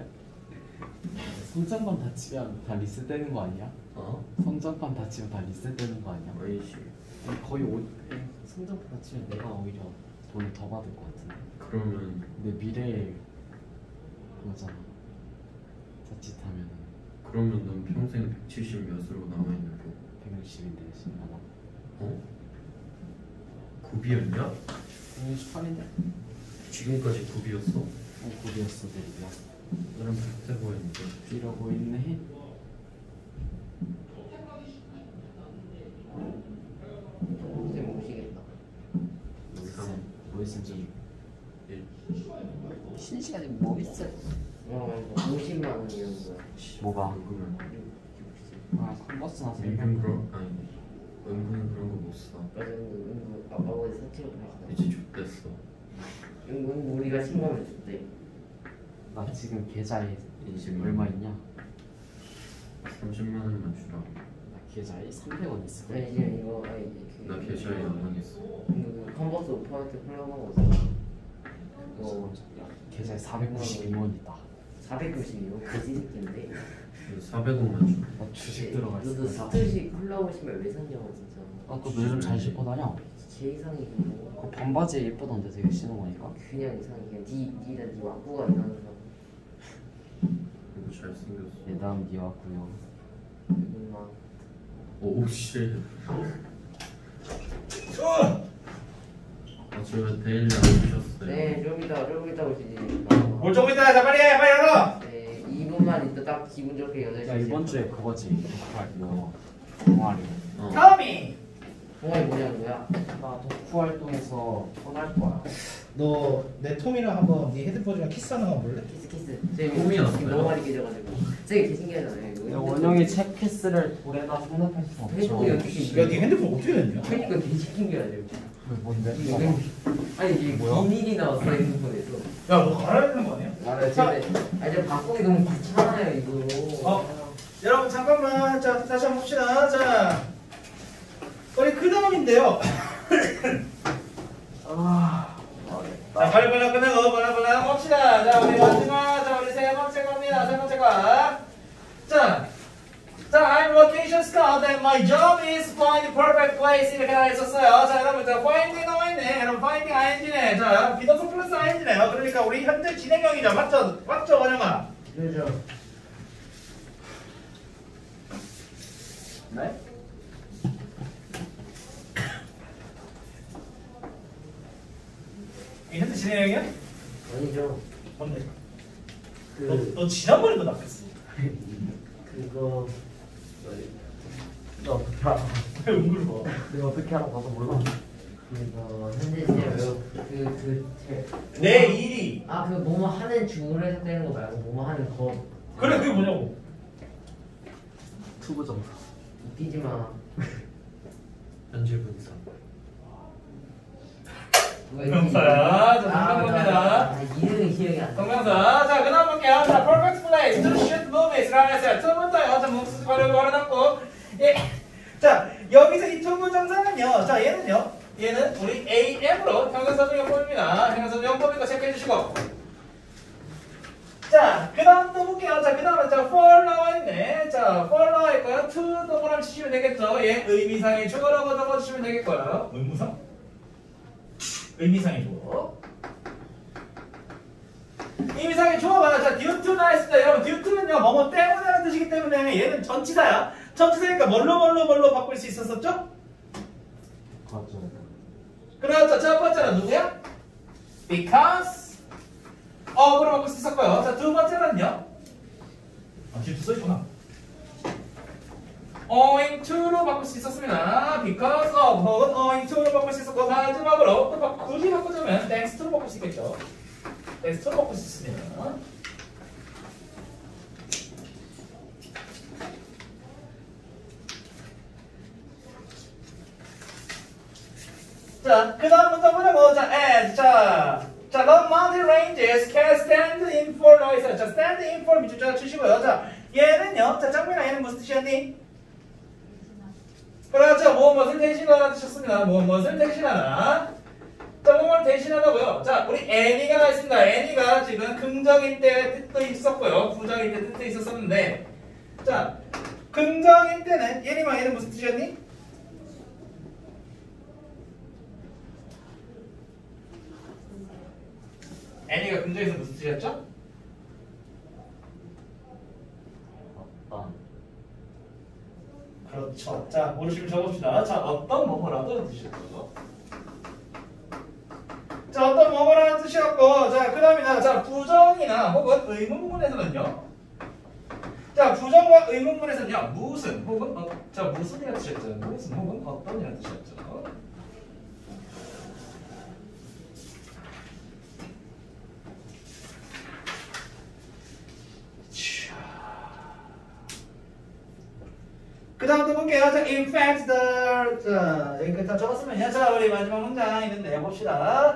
성장판 다치면 다 리셋되는 거 아니야? 어? 성장판 다치면 다 리셋되는 거 아니야? 아니지. 아니, 거의 오, 성장판 다치면 내가 오히려 돈을 더 받을 것 같은데. 그러면 내 미래에 그거잖아. 자칫하면은 그러면 넌 평생 백칠십 몇으로 남아있는 거? 백육십인데 신나나? 어? 구비였냐? 백육십팔인데? 지금까지 구비였어? 어, 고비였어 데리야. 나는 백대 보였는데. 이러고 있네. 이제 모시겠다. 영상 뭐 있은지 일. 쉬는 시간에 뭐 있어? 어, 오십만 원이라는 거야. 뭐가? 은근은 아 컨버스 나서 은근 그런 아니 은근은 그런 거 못 사. 맞아, 은근 은근 아버지 사치로 보시다. 이제 좆됐어. 은근 우리가 십만 원 줬대. 나 지금 계좌에 이십만 얼마 있냐? 삼십만 원만 주라. 나 계좌에 삼백 원 있어. 아니 지금 이거 아니 그 나 계좌에 연락 있어. 그 컨버스 오 퍼센트 콜라보하고 있어. 그거 야, 계좌에 사백구십이 원 있다. 사백구십이요? 그지 새끼인데. 사백 원만 줘. 나 주식 들어가 있어. 너도 스트시 콜라보 신발 왜 샀냐고 진짜. 아 그거 요즘 잘 신고 다녀. 제 이상이 그거. 그 반바지 예쁘던데 되게 신은 거니까. 그냥 이상해. 그냥 니 니나 니 왁구가 이상한 사람. 이거 잘생겼어. 내 다음 니 왔고요. 누나. 오우 씨. 아, 저 데일리 안 주셨어요. 네, 좀 이따 좀 이따 오시지. 뭘 조금 있다. 자, 빨리 해. 빨리 열어. 네, 이 분만 있다 딱 기분 좋게 여덟 시. 야 이번 주에 그거지. 덕후 동아리. 어. 타미. 동아리 뭐냐는 거야? 나 덕후 활동에서 떠날 거야. 너 내 톰이랑 한번 네 헤드폰이랑 키스하는 거 볼래? 키스 키스. 제 홈이었어요? 지금 너무 많이 깨져가지고. 되게 개신기하잖아요. 이거. 야, 원영이 책 피스를 돌에다 성납할 수 없죠. 해주고 여기 야, 네 핸드폰 어떻게 됐냐? 그러니까 개신기하죠. 왜 뭔데? 아니 이게 뭐야? 비밀이 나왔어 핸드폰에서. 야, 너 알아야 되는 거 아니야? 아, 자. 근데 아니 바꾸기 너무 귀찮아요 이거. 어, 여러분 잠깐만. 자, 다시 한번 봅시다. 자, 우리 그 다음인데요. 아, 자, 빨리 빨리 끝내고 빨리 빨리 봅시다. 자, 우리 마지막, 자, 우리 세 번째 겁니다. 세 번째 과. 자, 자, I'm location scout and my job is find the perfect place 이렇게 나와 있었어요. 자, 여러분, 자, finding 나와 있네. 여러분, finding ing네. 자, 비동사 플러스 ing네요. 그러니까 우리 현재 진행형이죠. 맞죠? 맞죠, 원영아? 그죠. 네? 이 현재 진행형이야? 아니죠. 뭔데? 그 너, 너 지난번에도 낚였어. 그거 너 어떻게 알아? 왜 은근히 봐? 내가 어떻게 알아? 나도 몰라. 그거 현재 시제로 그그 내 일이. 아그 뭐뭐 하는 중으로 해석되는 거 말고 뭐뭐 하는 거. 그래, 그게 뭐냐고. 투부 점사. 웃기지 마. 현재 분사. 동명사야. 자, 동명사입니다. 아, 이름이 기억이 안 나. 동명사. 자, 그 다음 볼게요. 자, perfect place to shoot movies. 라고 했어요. 두 번째요. 자, 목수 가려고 걸어놨고. 예. 자, 여기서 이 투부정사는요. 자, 얘는요. 얘는 우리 에이엠으로 형용사적 용법입니다. 형용사적 용법이니까 체크해 주시고. 자, 그 다음 또 볼게요. 자, 그 다음에 자, for 나와 있네. 자, for 나와 있고요. to 동그라미 치시면 되겠죠. 얘 의미상의 주어라고 적어주시면 되겠고요. 의무상? 의미상의 주어. 의미상의 주어가 자, due to 나 했습니다. 여러분, due to는요, 뭐뭐 때문에라는 뜻이기 때문에 얘는 전치사야. 전치사니까 뭘로 뭘로 뭘로 바꿀 수 있었었죠? 맞죠. 그렇죠. 첫 번째는 누구야? Because of으로 바꿀 수 있었고요. 자, 두 번째는요. 아, 뒤에 또 써있구나. owing to로 바꿀 수 있었습니다. because of 혹은 owing to로 바꿀 수 있었고, 마지막으로 또 바, 굳이 바꾸자면 thanks to로 바꿀 수 있겠죠. thanks to로 바꿀 수 있습니다. 자, 그 다음부터 뭐냐고. 자, as. 자, 자, the mountain ranges can stand in for 나와 있어요. 자, stand in for 밑줄자 치시고요. 자, 얘는요. 자, 짱민아, 얘는 무슨 뜻이었니? 그렇죠. 무엇 무엇을 대신하다 뜻이었습니다. 무엇 무엇을 대신하다. 자, 무엇을 대신하다고요. 자, 우리 any가 나 있습니다. any가 지금 긍정일 때 뜻도 있었고요. 부정일 때 뜻도 있었었는데, 자, 긍정일 때는 예림아, 얘는 무슨 뜻이었니? any가 긍정에서 무슨 뜻이었죠? 어떤 그렇죠. 자, 모르시면 적어봅시다. 자, 어떤 뭐뭐라도 뜻이었고. 자, 어떤 뭐뭐라는 뜻이었고. 자, 그 다음에 자, 부정이나 혹은 의문문에서는요. 자, 부정과 의문문에서는요. 무슨 혹은 어, 자, 무슨이라는 뜻이었죠. 무슨 혹은 어떤이라는 뜻이었죠. 그 다음 또 볼게요. 자, in fact, the, 자, 여기까지 다 적었으면요. 자, 우리 마지막 문장 있는데 봅시다.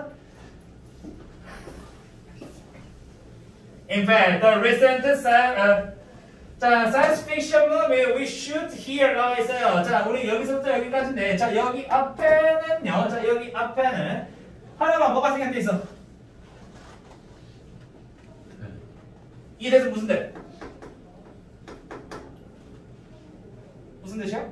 In fact, the recent uh, 자, science fiction movie we shoot here 나와 있어요. 자, 우리 여기서부터 여기까지인데, 자, 여기 앞에는요. 자, 여기 앞에는 하나만 뭐가 생략돼 있어? 이 대신 무슨 대? 무슨 뜻이야?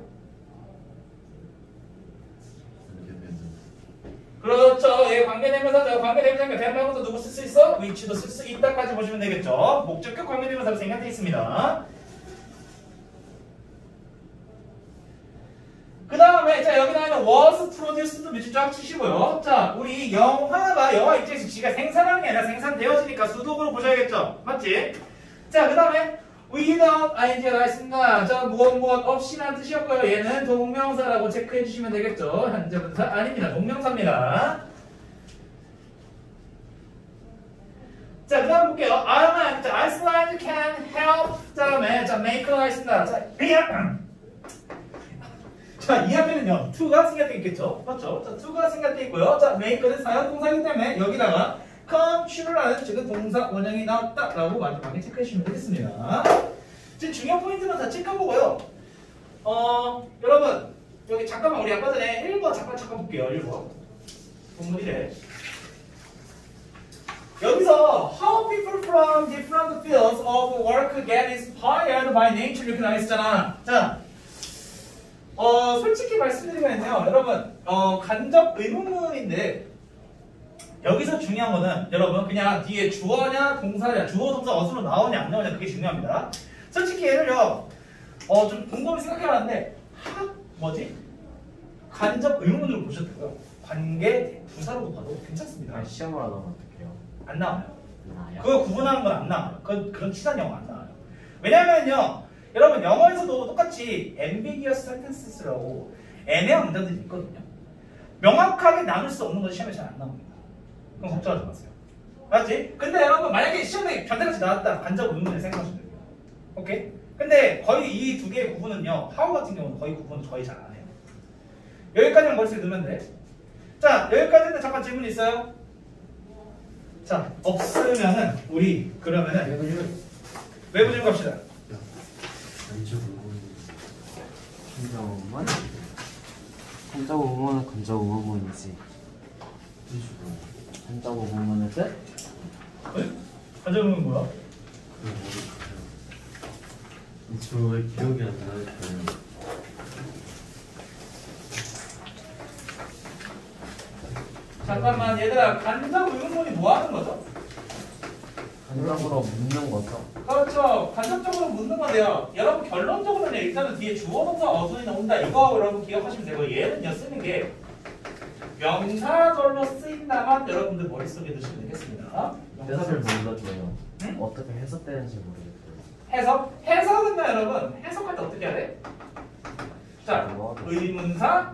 그렇죠. 예, 관계대명사죠. 관계대명사니까 대명사도 누구 쓸 수 있어? 위치도 쓸 수 있다까지 보시면 되겠죠. 목적격 관계대명사로 생략되어 있습니다. 그 다음에 자, 여기 나오는 was produced도 밑줄 쫙 치시고요. 자, 우리 영화가 영화 입장에서 지가 생산하는 게 아니라 생산되어지니까 수동으로 보셔야겠죠. 맞지? 자, 그 다음에 without ing가 나와 있습니다. 자, 무엇 무엇 없이라는 뜻이었고요. 얘는 동명사라고 체크해 주시면 되겠죠. 현재 분사 아닙니다. 동명사입니다. 자, 그 다음 볼게요. Iceland, 자, Iceland can help. 그 다음에 자, make 나와 있습니다. 자, 그냥 자, 이 앞에는요, to가 생략돼 있겠죠? 맞죠? 자, to가 생략돼 있고요. 자, make는 사용 동사이기 때문에 여기다가 computer라는 지금 동사 원형이 나왔다라고 마지막에 체크해 주시면 되겠습니다. 지금 중요한 포인트만 다 체크해보고요. 어, 여러분, 여기 잠깐만 우리 아까 전에 일 번 잠깐 잠깐 볼게요. 일 번. 본문 일 회. 여기서 how people from different fields of work get inspired by nature 이렇게 나와 있었잖아. 자, 어, 솔직히 말씀드리면요, 여러분, 어, 간접 의문문인데 여기서 중요한 거는 여러분 그냥 뒤에 주어냐 동사냐 주어 동사 어디로 나오냐 안 나오냐 그게 중요합니다. 솔직히 얘를요, 어, 좀 곰곰이 생각해봤는데 하 뭐지? 간접 의문문으로 보셨다고요? 관계 부사로 봐도 괜찮습니다. 아니, 시험을 하다가 어떡해요? 안 나와요. 나요? 그거 구분하는 건 안 나와요. 그, 그런 치산 영어 안 나와요. 왜냐면요, 여러분 영어에서도 똑같이 ambiguous sentences라고 애매한 문장들이 있거든요. 명확하게 나눌 수 없는 건 시험에 잘 안 나옵니다. 그럼 걱정하지 마세요. 맞지? 근데 여러분 만약에 시험에 변태같이 나왔다 간접 의문을 생각하시면 돼요. 오케이? 근데 거의 이 두 개의 구분은요, how 같은 경우는 거의 구분을 거의 잘 안 해요. 여기까지만 머릿속에 넣으면 돼. 자, 여기까지는 잠깐 질문 있어요? 자, 없으면은 우리 그러면은 외부 질문 갑시다. 간접 의문. 간접 의문? 간접 의문은 간접 의문이지. 간접 의문의 뜻? 네? 간접 의문 뭐야? 그거 모르겠어요. 저 왜 기억이 안 나요? 잠깐만 얘들아, 간접 의문문이 뭐 하는 거죠? 간접으로 묻는 거죠. 그렇죠. 간접적으로 묻는 건데요. 여러분 결론적으로는 일단은 뒤에 주어 동사 어순이 나온다. 이거 여러분 기억하시면 되고, 얘는요 쓰는 게 명사절로 쓰인다만 여러분들 머릿속에 넣으시면 되겠습니다. 뜻을 몰라줘요. 응? 어떻게 해석되는지 모르겠어요. 해석? 해석은요 여러분, 해석할 때 어떻게 해야 돼? 자, 의문사,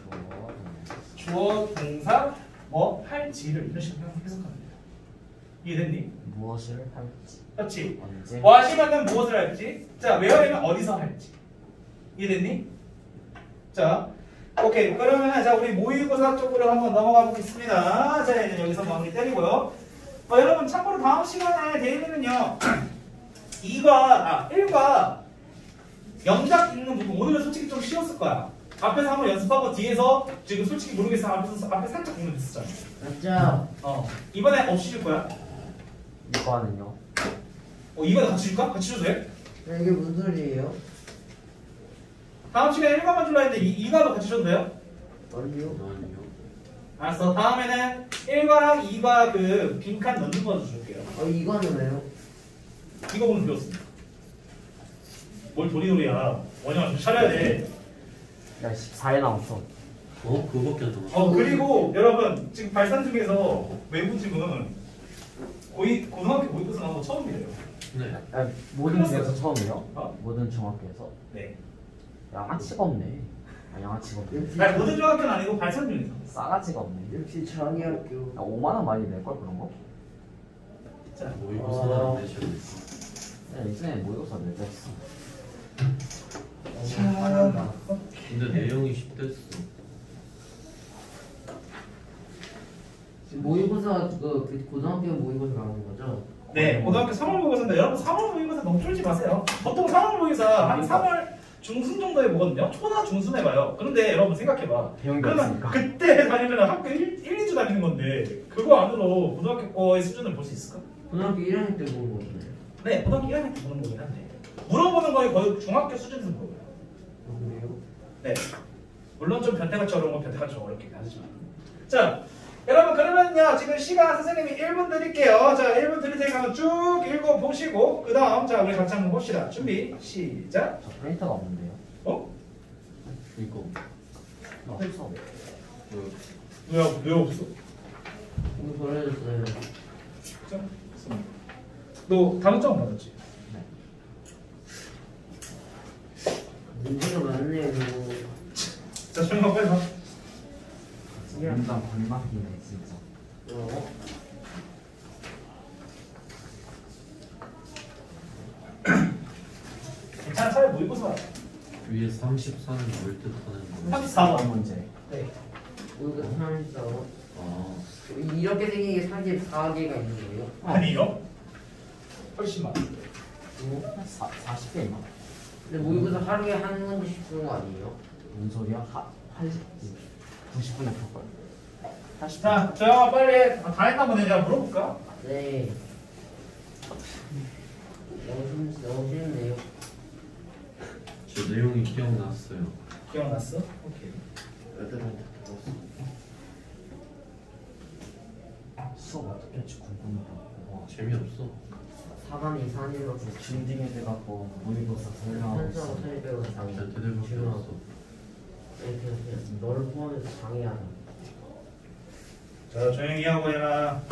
주어, 동사, 뭐 할지를 이런 식으로 해석하면 돼요. 이해됐니? 무엇을 할지, 그렇지. 언제, 뭐 하시면은 무엇을 할지, 자, where이면 어디서 할지. 이해됐니? 자, 오케이. 그러면 자 우리 모의고사 쪽으로 한번 넘어가 보겠습니다. 자, 이제 여기서 마무리 때리고요. 어, 여러분 참고로 다음 시간에 데일리는요 이과 아 일과 영작 읽는 부분 오늘은 솔직히 좀 쉬웠을 거야. 앞에서 한번 연습하고 뒤에서 지금 솔직히 모르겠어 앞에서 앞에 살짝 보면 됐었잖아. 맞죠? 어 이번에 없이 줄 거야? 이거는요? 어 이번에 같이 줄까? 같이 줘도 돼? 이게 무슨 소리예요? 다음 시간에 일과만 줄라 했는데 이, 이과도 같이 줘도 돼요? 아니요. 아니요. 알았어. 다음에는 일과랑 이과 그 빈칸 넣는 거 줄게요. 어 이거는 왜요? 이거 보면 배웠습니다. 뭘 도리도리야. 원영아 좀 차려야 돼. 야, 십사 일 남았어. 어? 그거밖에 안 남았어. 어 그리고 여러분 지금 발산 중에서 외부 지문 거의 고등학교 모의고사 나온 거 처음이래요. 네. 야, 모든 클래스. 중에서 처음이에요? 어? 모든 중학교에서? 네. 양아치가 없네. 아, 양아치가 없네. 역시 아니 모든 중학교는 아니고 발산 중에서. 싸가지가 없네. 역시 장애학교. 야, 오만 원 많이 낼걸 그런 거? 자, 모의고사는 어. 안 내셔도 있어. 야, 이전에 모의고사 내줬어. 자, 근데 내용이 쉽댔어. 모의고사 그, 그 고등학교 모의고사 나오는 거죠? 네 고등학교 삼월 모의고사인데 여러분 삼월 모의고사 너무 쫄지 마세요. 보통 삼월 모의고사 한 삼월 중순 정도에 보거든요. 초나 중순에 봐요. 그런데 여러분 생각해봐. 배운 게 그러면 없으니까. 그때 다니면 학교 일, 일, 이 주 다니는 건데 그거 안으로 고등학교 거의 수준을 볼 수 있을까? 고등학교 일 학년 때 보는 거잖아요. 네, 고등학교 일 학년 때 보는 거긴 한데 물어보는 거에 거의 중학교 수준에서 보여요. 그래요? 네. 물론 좀 변태같이 어려운 건 변태같이 어렵긴 하지만. 자, 여러분 그러면요 지금 시간 선생님이 일 분 드릴게요. 자, 일 분 드릴 테니까 한번 쭉 읽어보시고 그 다음 자 우리 같이 한번 봅시다. 준비 시작. 저 프린터가 없는데요. 어? 이거. 나 없어. 그 왜, 왜 없어? 이거 보내줬어요. 자, 너 단어장 받았지? 문제가 많네요. 이거. 자, 조용히 빨리 봐. 인간 반박이네 진짜. 어? 괜찮아, 차라리 모의고사. 위에 삼십사는 뭘 뜻하는 거예요? 삼십사 번. 문제. 네. 이거 삼십사. 아, 이렇게 생긴 게 사십사 개가 있는 거예요? 아니요. 훨씬 많아. 사 사십 개 있나? 근데 모의고사 하루에 한 문제씩 쓰는 거 아니에요? 뭔 소리야? 하 팔십 구십 분에 풀 걸. 팔십 분. 자, 조영아 빨리 다 했나 보네. 내가 물어볼까? 네. 너무 쉽, 너무 쉽네요. 저 내용이 기억났어요. 기억났어? 오케이. 애들한테 들었어. 수업 어떻게 할지 궁금하다. 와, 재미없어. 사 반 이상으로 중딩 애들 갖고 모의고사 설명하고 현수하고 있어. 천일 빼고 장애. 진짜 대들밖에 없어. 이렇게 그냥 너를 포함해서 장애하자. 자, 조용히 하고 해라.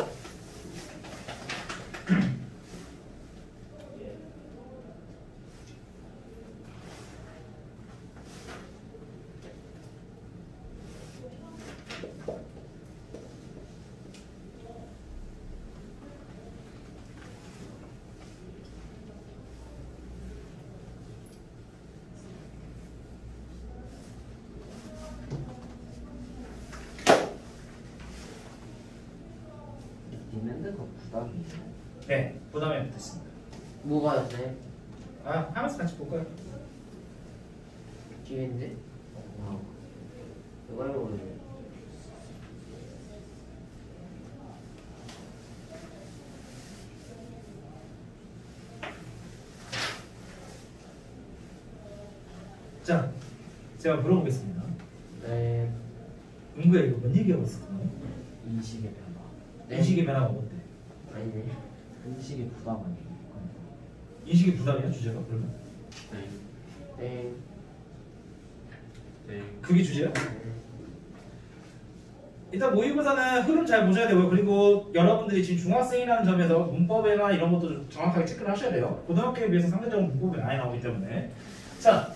니네들가 부담이. 네, 부담이 붙었습니다. 뭐가였어요? 아, 하면서 같이 볼까요? 기회인데? 어. 이거 해보겠네. 자, 제가 물어보겠습니다. 네. 은구야 이거 뭔 얘기하고 있었거든요? 인식의 변화. 네. 인식의 변화가 뭔데? 아니네. 인식의 부담 아니에요? 인식의 부담이야 주제가 그러면? 땡, 네. 땡. 그게 주제야? 일단 모의고사는 흐름 잘 보셔야 되고요. 그리고 여러분들이 지금 중학생이라는 점에서 문법이나 이런 것도 좀 정확하게 체크를 하셔야 돼요. 고등학교에 비해서 상대적으로 문법이 많이 나오기 때문에. 자,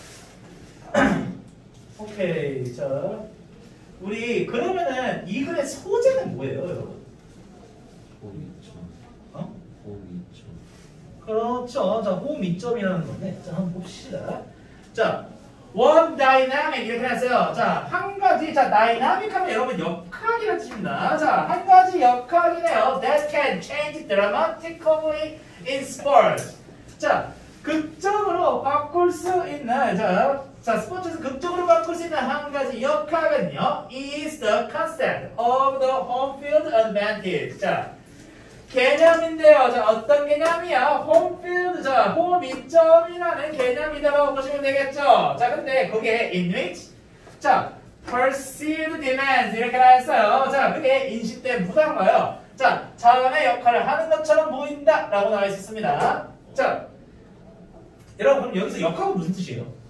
오케이. 자, 우리 그러면은 이 글의 소재는 뭐예요, 여러분? 호미점. 어? 호미점. 그렇죠. 자, 호미점이라는 건데. 자, 한번 봅시다. 자, one dynamic 이렇게 했어요. 자, 한 가지. 자, dynamic 하면 여러분 역학이라는 뜻입니다. 자, 한 가지 역학이네요. That can change dramatically in sports. 자, 극적으로 바꿀 수 있는 자, 자 스포츠에서 극적으로 바꿀 수 있는 한 가지 역학은요. is the concept of the home field advantage. 자, 개념인데요. 자, 어떤 개념이야? 홈필드, 자, 홈이점이라는 개념이다라고 보시면 되겠죠. 자, 근데 그게 in which, 자, perceived demands 이렇게 나왔어요. 자, 그게 인식된 부담가요. 자, 자원의 역할을 하는 것처럼 보인다라고 나와 있었습니다. 자, 여러분 그럼 여기서 역학은 무슨 뜻이에요?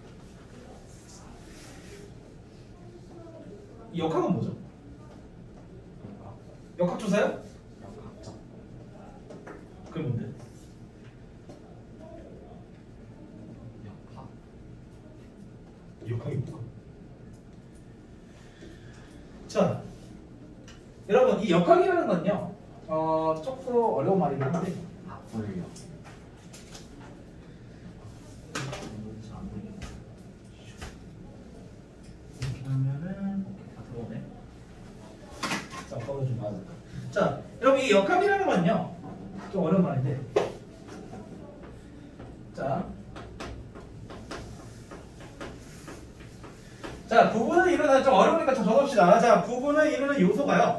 이 역학은 뭐죠? 역학 조사요? 역학적. 그게 뭔데? 역학. 역학이 뭐야? 자, 여러분 이 역학이라는 건요, 어 조금 어려운 말이긴 한데, 악불력. 이렇게 하면은 다 들어오네. 자, 거기 좀 맞을까? 자, 여러분 이 역학이라는 건요, 좀 어려운 말인데, 자, 자 구분을 이루는 좀 어려우니까 좀 적읍시다. 자, 구분을 이루는 요소가요,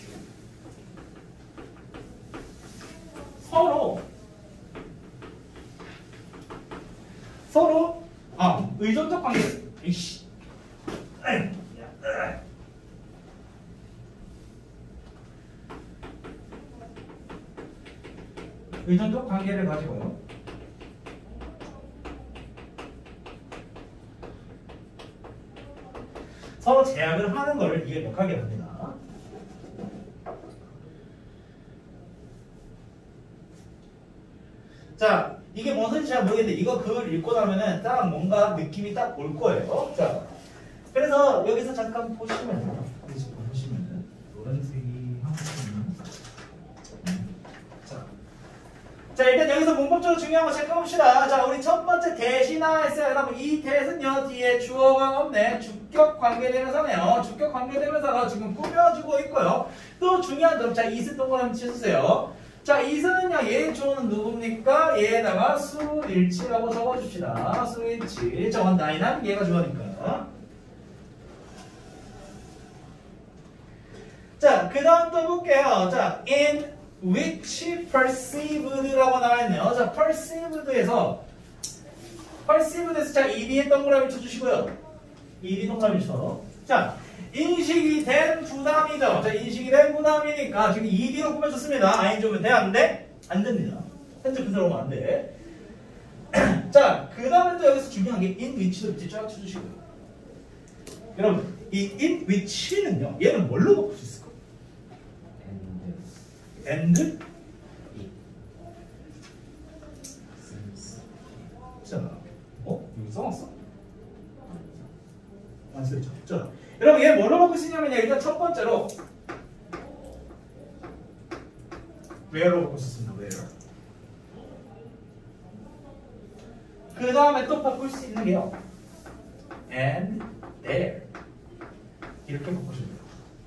서로 서로 아 의존적 관계. 이씨. 의존적 관계를 가지고요. 서로 제약을 하는 것을 이게 역학이라 합니다. 자, 이게 뭔 소리인지 잘 모르겠는데 이거 글을 읽고 나면은 딱 뭔가 느낌이 딱 올 거예요. 자, 그래서 여기서 잠깐 보시면요. 여기서 보시면은 노란색이 하고 있는. 자, 자, 일단 여기서 문법적으로 중요한 거 체크해봅시다. 자, 우리 첫 번째 대시나 했어요. 여러분, 이 대는요, 뒤에 주어가 없네. 주격 관계대명사네요. 주격 관계대명사가 지금 꾸며주고 있고요. 또 중요한 점, 자, 이스 동그라미 치주세요. 자, 이스는요, 얘 주어는 누굽니까? 얘에다가 수일치라고 적어줍시다. 수일치. 정원 나이는 얘가 주어니까. 자, 그 다음 또 볼게요. 자, in which perceived라고 나와있네요. 자, perceived에서 perceived에서 자, ed에 동그라미 쳐주시고요. ed 동그라미 쳐. 자, 인식이 된 부담이죠. 자, 인식이 된 부담이니까 지금 ed로 꾸며줬습니다. 아인지 오면 돼? 안 돼? 안 됩니다. 현재 그대로 오면 안 돼. 자, 그 다음에 또 여기서 중요한 게 in which도 밑에 쫙 쳐주시고요. 여러분, 이 in which는요, 얘는 뭘로 바꿀 수 있을까요? and 자, 어? 여기 써놨어? 안 써있죠? 자, 여러분 얘 뭘로 바꿀 수 있냐면요, 일단 첫 번째로 where로 바꿀 수 있습니다. where. 그 다음에 또 바꿀 수 있는 게요, and there. 이렇게 바꾸시면 돼요.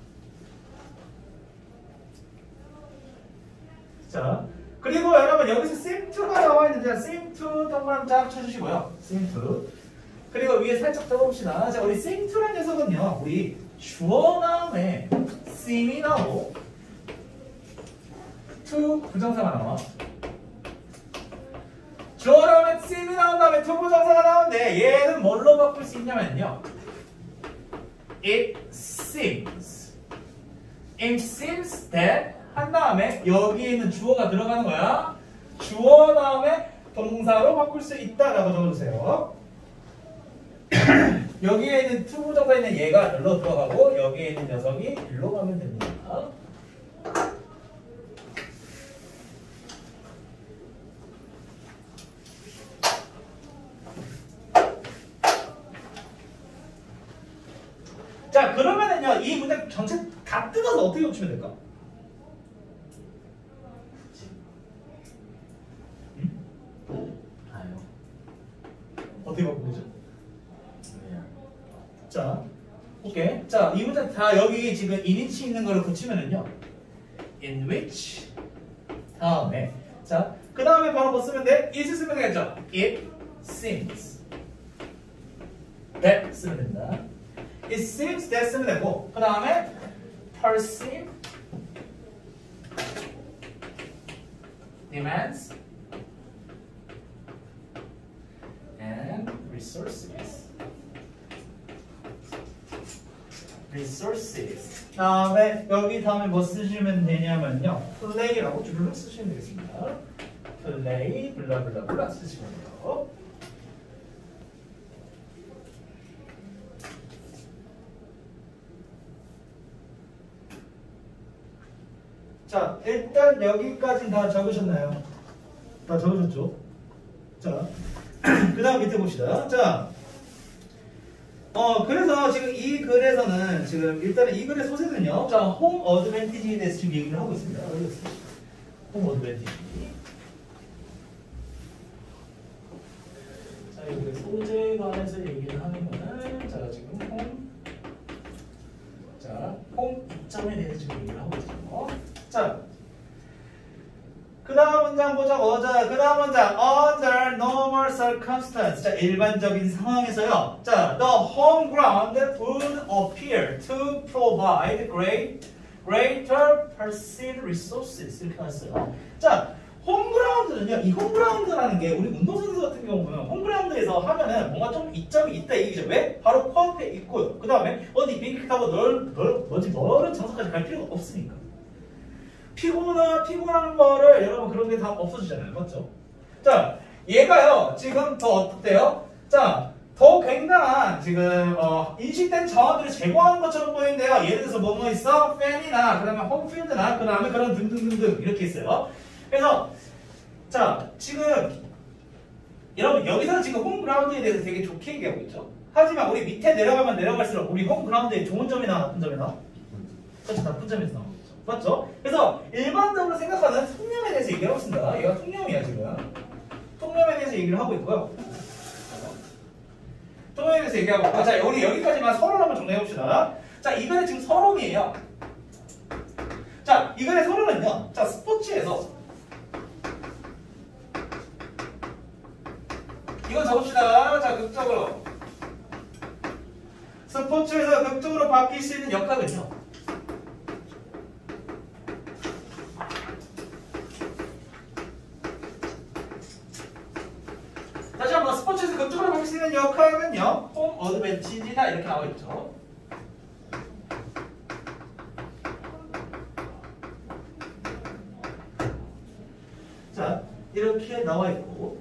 자, 그리고 여러분 여기서 sim to가 나와 있는데 sim to 동그라미 쫙 쳐주시고요. sim to. 그리고 위에 살짝 적어봅시다. 자, 우리 sim to라는 녀석은요, 우리 주어 다음에 sim이 나오고 to 부정사가 나와. 주어 다음에 sim이 나온 다음에 to 부정사가 나오는데 얘는 뭘로 바꿀 수 있냐면요, it seems. it seems that 한 다음에 여기에 있는 주어가 들어가는 거야. 주어 다음에 동사로 바꿀 수 있다라고 적어주세요. 여기에 있는 to 부정사에 있는 얘가 여기로 들어가고 여기에 있는 녀석이 일로 가면 됩니다. 자, 그러면은요, 이 문장 전체 다 뜯어서 어떻게 고치면 될까? 어떻게 바꾸면 되죠? 자, 오케이. 자, 이 문장 다 여기 지금 인인치 있는 거를 고치면은요, in which 다음에, 자, 그 다음에 바로 뭐 쓰면 돼? is 쓰면 되겠죠? it seems that 쓰면 된다. it seems that 쓰면 되고, 그 다음에 perceive demands and resources. resources. 다음에 여기 다음에 뭐 쓰시면 되냐면요, play라고 줄로 쓰시면 되겠습니다. play 블라블라블라 쓰시면 돼요. 자, 일단 여기까지 다 적으셨나요? 다 적으셨죠? 자, 그 다음 밑에 봅시다. 자, 어, 그래서 지금 이 글에서는 지금 일단은 이 글의 소재는요, 자, 홈 어드밴티지에 대해서 지금 얘기를 하고 있습니다. 홈 어드밴티지. 자, 이 소재에 관해서 얘기를 하는 거는, 자, 지금 홈, 자, 홈 입장에 대해서 지금 얘기를 하고 있죠. 자, 그 다음 문장 보자고. 자, 그 다음 문장. Under normal circumstances. 자, 일반적인 상황에서요. 자, the home ground would appear to provide great, greater perceived resources. 이렇게 나왔어요. 자, 홈그라운드는요, 이 홈그라운드라는 게 우리 운동선수 같은 경우 보면 홈그라운드에서 하면은 뭔가 좀 이점이 있다 얘기죠. 왜? 바로 코앞에 있고요. 그 다음에 어디 비행기 타고 넓, 넓, 뭐지, 넓은 장소까지 갈 필요가 없으니까. 피곤한, 피곤한 거를 여러분 그런 게 다 없어지잖아요. 맞죠? 자, 얘가요, 지금 더 어떻대요? 자, 더 굉장한 지금, 어, 인식된 자원들을 제공하는 것처럼 보이는데요. 예를 들어서 뭐뭐 있어? 팬이나, 그 다음에 홈필드나, 그 다음에 그런 등등등등 이렇게 있어요. 그래서, 자, 지금, 여러분, 여기서는 지금 홈그라운드에 대해서 되게 좋게 얘기하고 있죠. 하지만 우리 밑에 내려가면 내려갈수록 우리 홈그라운드에 좋은 점이나 나쁜 점이나? 그렇죠, 나쁜 점이 나오죠. 맞죠? 그래서 일반적으로 생각하는 성능에 통념에 대해서 얘기하고 있습니다. 얘가 통념이야 지금. 통념에 대해서 얘기를 하고 있고요. 통념에 대해서 얘기하고 있고. 자, 우리 여기까지만 서론 한번 정리해 봅시다. 자, 이번에 지금 서론이에요. 자, 이번에 서론은요. 자, 스포츠에서 이건 적읍시다. 자, 극적으로 스포츠에서 극적으로 바뀔 수 있는 역학은요. 다시 한번 스포츠에서 극적으로 바뀔 수 있는 역학은요. 홈 어드밴티지다 이렇게 나와 있죠. 자, 이렇게 나와 있고.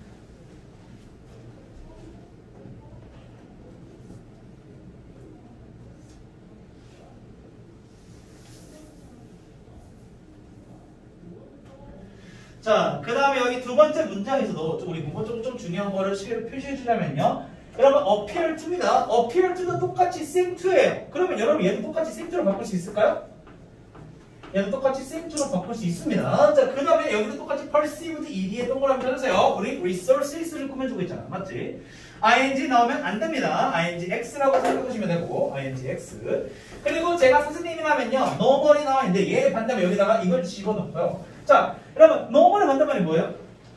자, 그 다음에 여기 두 번째 문장에서도 우리 문법적으로 좀 중요한 거를 표시해 주려면요. 여러분, appear to입니다. appear to도 똑같이 seem to예요. 그러면 여러분 얘도 똑같이 seem to로 바꿀 수 있을까요? 얘도 똑같이 seem to로 바꿀 수 있습니다. 자, 그 다음에 여기도 똑같이 perceived ed에 동그라미 쳐주세요. 우리 resources를 꾸며주고 있잖아. 맞지? ing 넣으면 안 됩니다. ingx라고 생각하시면 되고, ingx. 그리고 제가 선생님이 하면요. normal이 나와 있는데 얘 반대면 여기다가 이걸 집어넣고요. 자, 여러분, normal의 반대말이 뭐예요?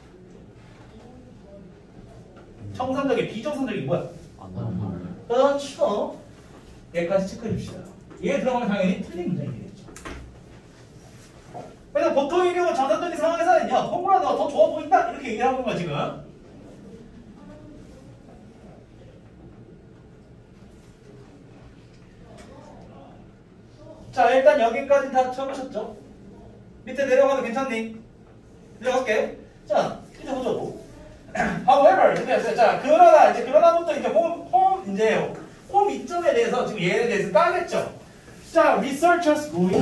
정상적인, 비정상적인 뭐야? 그렇죠. 얘까지 체크해 줍시다. 얘 들어가면 당연히 틀린 문장이 되겠죠. 그래서 보통의 경우 정상적인 상황에서는요, 홈보다 더 좋아 보인다 이렇게 얘기를 하는 거야 지금. 자, 일단 여기까지 다 쳐보셨죠? 밑에 내려가도 괜찮니? 내려갈게. 자, 이제 보자고. However, 자, 그러나 이제 그러나부터 이제 홈, 홈 이제 홈 이점에 대해서 지금 얘에 대해서 까겠죠. 자, researchers 로이.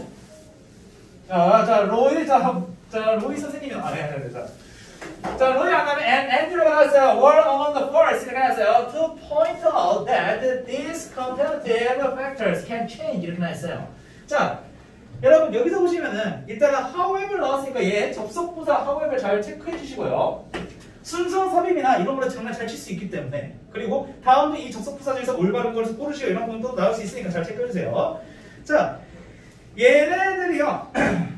자, 자, 로이, 자, 자, 로이 선생님이 아, 네, 네, 자, 자, 로이 안 하면 and Andrew가 나왔어요. Were among the first 이렇게 나왔어요. To point out that these comparative factors can change 이렇게 나왔어요. 자. 여러분 여기서 보시면은 일단은 however 나왔으니까 얘 접속부사 however 잘 체크해 주시고요. 순서 삽입이나 이런 거를 장난 잘 칠 수 있기 때문에 그리고 다음도 이 접속부사 중에서 올바른 걸 고르시고 이런 부분도 나올 수 있으니까 잘 체크해 주세요. 자, 얘네들이요.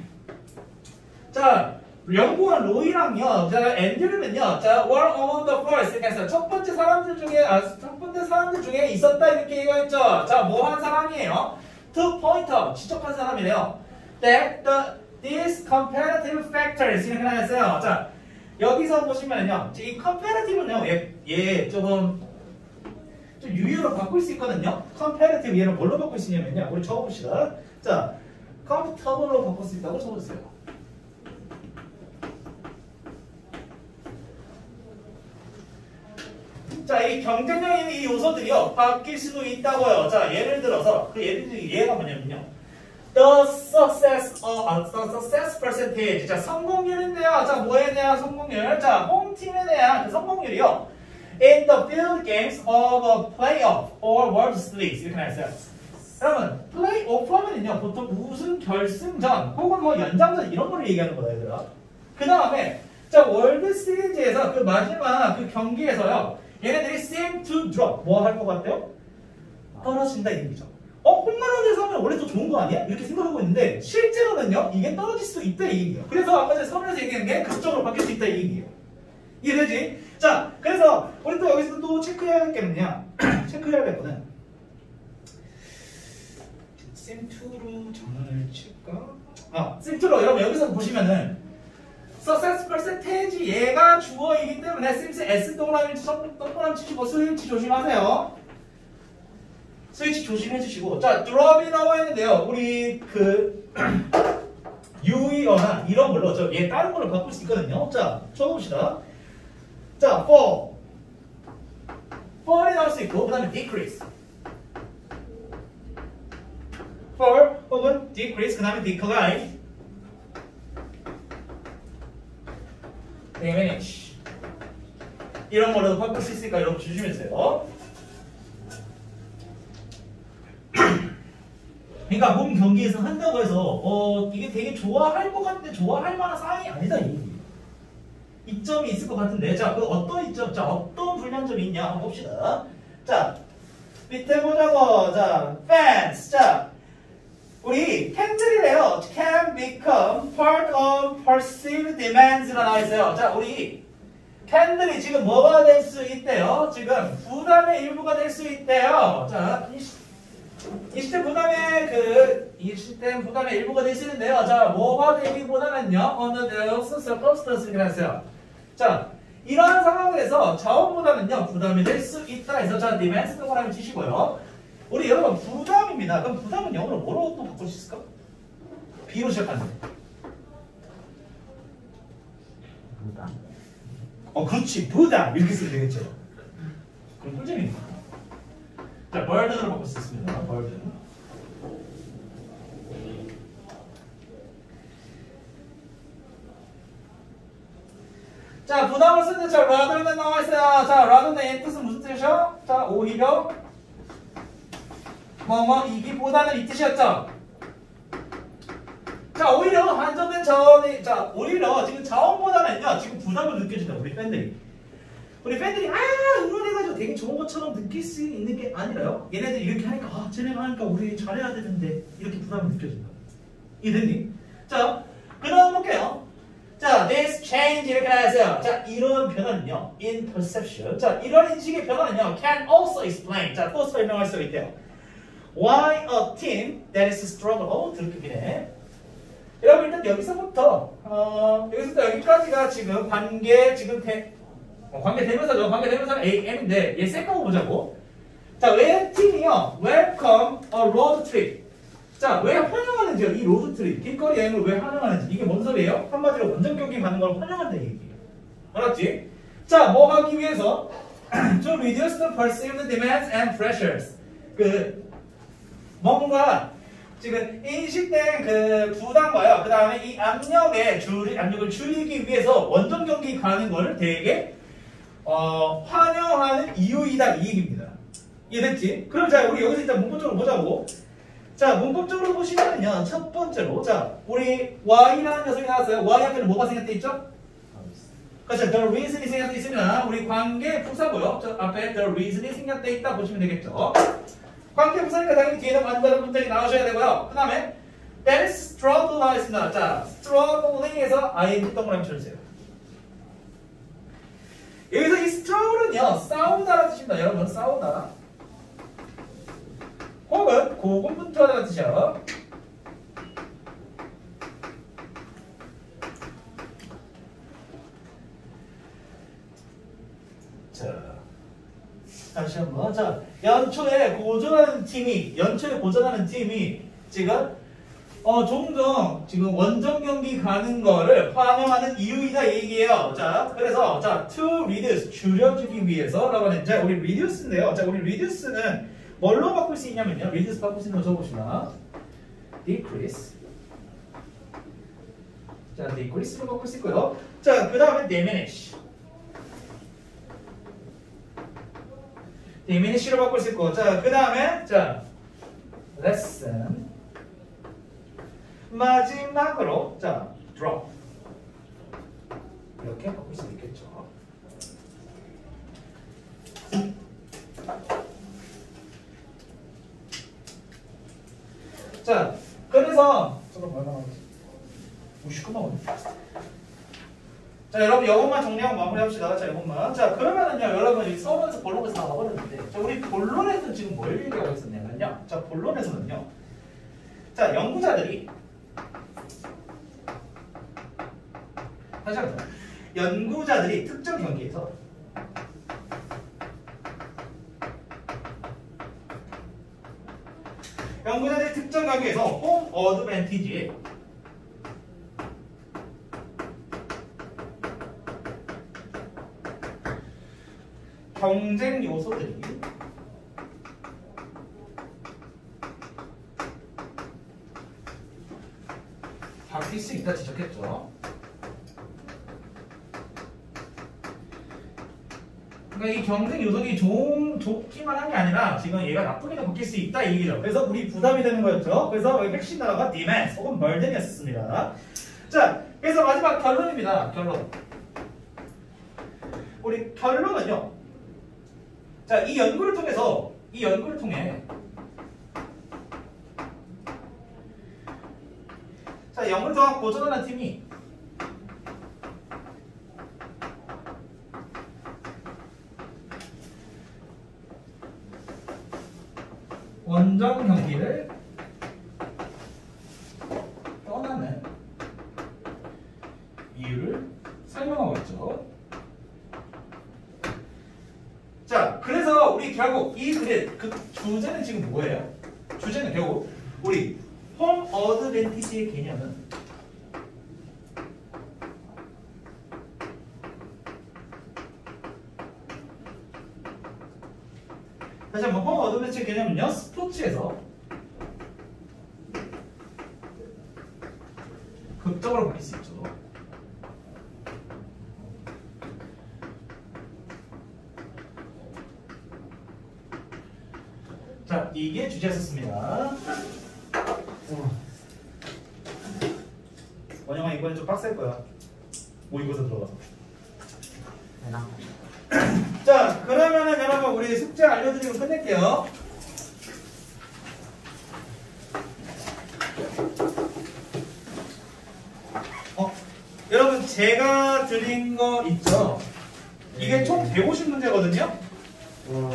자, 연구원 로이랑요. 자, 앤드류는요. 자, were among the first 그래서 첫 번째 사람들 중에 아, 첫 번째 사람들 중에 있었다 이렇게 얘기했죠. 자, 뭐 한 사람이에요? To point out, 지적한 사람이래요. That the, these comparative factors 이렇게 나왔어요. 자, 여기서 보시면요, 이 comparative는요, 얘, 얘 조금 좀 유효로 바꿀 수 있거든요. comparative 얘를 뭘로 바꿀 수 있냐면요, 우리 적어봅시다. 자, comfortable로 바꿀 수 있다고 적어주세요. 자, 이 경쟁력 있는 이 요소들이요 바뀔 수도 있다고요. 자, 예를 들어서 그 예를 들어 얘가 뭐냐면요, the success, 어, the success percentage. 자, 성공률인데요. 자, 뭐에 대한 성공률? 자, 홈팀에 대한 그 성공률이요. In the field games of a playoff or World Series 이렇게 나왔어요. 여러분, 플레이오프 하면은요 보통 우승 결승전 혹은 뭐 연장전 이런 거를 얘기하는 거다 얘들아. 그 다음에 자, 월드 시리즈에서 그 마지막 그 경기에서요. 얘네들이 seem to drop. 뭐 할 것 같아요? 떨어진다 이 얘기죠. 어? 홈런에서 하면 원래 더 좋은 거 아니야? 이렇게 생각하고 있는데 실제로는요 이게 떨어질 수 있다 이 얘기예요. 그래서 아까 전에 서면에서 얘기한 게 극적으로 바뀔 수 있다 이 얘기예요. 이해되지? 자, 그래서 우리 또 여기서 또 체크해야 할 게 뭐냐? 체크해야 될 거는 쌤 투로 전환을 칠까? 아, 쌤 투로 여러분 여기서 보시면은 success percentage 얘가 주어이기 때문에 쌤스 S 동그라미 동그라미 치시고 스위치 조심하세요. 스위치 조심해 주시고. 자, drop이 나와 있는데요. 우리 그 유의어나 이런 걸로 저 얘 다른 걸로 바꿀 수 있거든요. 자, 적어봅시다. 자, fall. fall이 나올 수 있고 그 다음에 decrease. fall 혹은 decrease 그 다음에 decline. diminish. 이런 걸로 바꿀 수 있으니까 여러분 조심해주세요. 그러니까 홈 경기에서 한다고 해서 어 이게 되게 좋아할 것 같은데 좋아할 만한 상황이 아니다 이 얘기. 이점이 있을 것 같은데 자 그 어떤 이점, 자 어떤 불량점이 있냐 한번 봅시다. 자 밑에 보자고. 자 fans. 자 우리 캔들이래요. can become part of perceived demands가 나와 있어요. 자 우리 캔들이 지금 뭐가 될 수 있대요? 지금 부담의 일부가 될 수 있대요. 자 이, 이 시스템 부담의 그 이 시스템 부담의 일부가 될 수 있는데요. 자 뭐가 되기보다는요. under the circumstance를 했어요. 자 이러한 상황에서 자원보다는요 부담이 될 수 있다 해서 자 demands 동그라미 치시고요. 우리 여러분 부담입니다. 그럼 부담은 영어로 뭐로 또 바꿀 수 있을까? B로 시작하는 부담. 어 그렇지 부담 이렇게 쓰면 되겠죠. 그럼 꿀잼입니다. 자 burden으로 바꿀 수 있습니다. burden. 자 부담을 쓰는데 자 rather than 나와 있어요. 자 rather than의 뜻은 무슨 뜻이죠? 자 오히려 뭐뭐 이기보다는 이 뜻이었죠. 자 오히려 한정된 자원이 자 오히려 지금 자원보다는요 지금 부담을 느껴진다 우리 팬들이. 우리 팬들이 아 이런 해가지고 되게 좋은 것처럼 느낄 수 있는 게 아니라요. 얘네들 이렇게 하니까 아 쟤네가 하니까 우리 잘해야 되는데 이렇게 부담을 느껴진다. 이해됐니? 자 그 다음 볼게요. 자 this change 이렇게 나왔어요. 자 이런 변화는요 in perception. 자 이런 인식의 변화는요 can also explain. 자 또 설명할 수 있대요. Why a team that is struggle 들켰네. 여러분 일단 여기서부터 어, 여기서부터 여기까지가 지금 관계 지금 대, 어, 관계 대명사죠. 관계 대명사는 A, M인데 얘 셋하고 보자고. 자 왜 팀이요? Welcome a road trip. 자 왜 환영하는지요? 이 로드 트립 길거리 여행을 왜 환영하는지 이게 뭔 소리예요? 한마디로 원정 경기 가는 걸 환영한다 이 얘기예요. 알았지? 자 뭐 하기 위해서 to reduce the perceived demands and pressures. 그 뭔가 지금 인식된 그 부담과요. 그 다음에 이 압력의 줄 압력을 줄이기 위해서 원정 경기 가는 거를 되게 어, 환영하는 이유이다 이 얘기입니다. 이해됐지? 그럼 자 우리 여기서 일단 문법적으로 보자고. 자 문법적으로 보시면은요 첫 번째로 자 우리 Y라는 녀석이 나왔어요. Y 앞에는 뭐가 생략돼 있죠? 그렇죠. The reason이 생략돼 있으면 우리 관계 부사고요. 저 앞에 the reason이 생략돼 있다 보시면 되겠죠. 관계 부사니까 당연히 뒤에는 완전한 문장이 나오셔야 되고요. 그 다음에 that is struggle 나와 있습니다. 자 struggling에서 ing 동그라미 쳐주세요. 여기서 이 struggle은요 싸우다라는 뜻입니다. 여러분 싸우다 혹은 고군분투하다는 뜻이요. 자 다시 한번. 자, 연초에 고전하는 팀이, 연초에 고전하는 팀이 지금, 어, 종종 지금 원정 경기 가는 거를 환영하는 이유이다 이 얘기예요. 자, 그래서, 자, to reduce, 줄여주기 위해서 라고 하는, 자, 우리 reduce인데요. 자, 우리 reduce는 뭘로 바꿀 수 있냐면요. reduce 바꿀 수 있는 거 적어봅시다. decrease. 자, decrease로 바꿀 수 있고요. 자, 그 다음에 diminish. diminish로 바꿀 수 있고, 자, 그 다음에, 자, lessen. 마지막으로, 자, drop. 이렇게 바꿀 수 있겠죠. 자, 그래서, 잠깐만, 얼마나 남았지? 오십 분만 걸렸네. 자 여러분 이것만 정리하고 마무리합시다. 자 이것만. 자 그러면은요 여러분 이 서론에서 본론에서 나와버렸는데 자 우리 본론에서 지금 뭘 얘기하고 있었냐면요. 자 본론에서는요. 자 연구자들이 다시 한번 연구자들이 특정 경기에서 연구자들이 특정 경기에서 홈 어드밴티지에 경쟁 요소들이 바뀔 수 있다 지적했죠. 그러니까 이 경쟁 요소기 좋은, 좋기만 한 게 아니라 지금 얘가 나쁘게도 바뀔 수 있다 이 얘기죠. 그래서 우리 부담이 되는 거였죠. 그래서 여기 핵심 단어가 demand 혹은 burden이었습니다. 자, 그래서 마지막 결론입니다. 결론. 우리 결론은요. 자, 이 연구를 통해서 이 연구를 통해 자, 연구를 통해 보존하는 팀이 원정 경기를 떠나는 이유를 설명하고 있죠. 자, 그래서 우리 결국 이 글의 그 주제는 지금 뭐예요? 주제는 결국 우리 홈 어드밴티지의 개념은 다시 한번 홈 어드밴티지 개념은요, 스포츠에서 극적으로 바뀔 수 있죠. 자, 이게 주제였습니다. 원영아, 이번엔 좀 빡셀 거야. 모의고사 들어가서. 되나? 자, 그러면은 여러분 우리 숙제 알려드리고 끝낼게요. 어, 여러분 제가 드린 거 있죠? 이게 총 백오십 문제거든요? 어,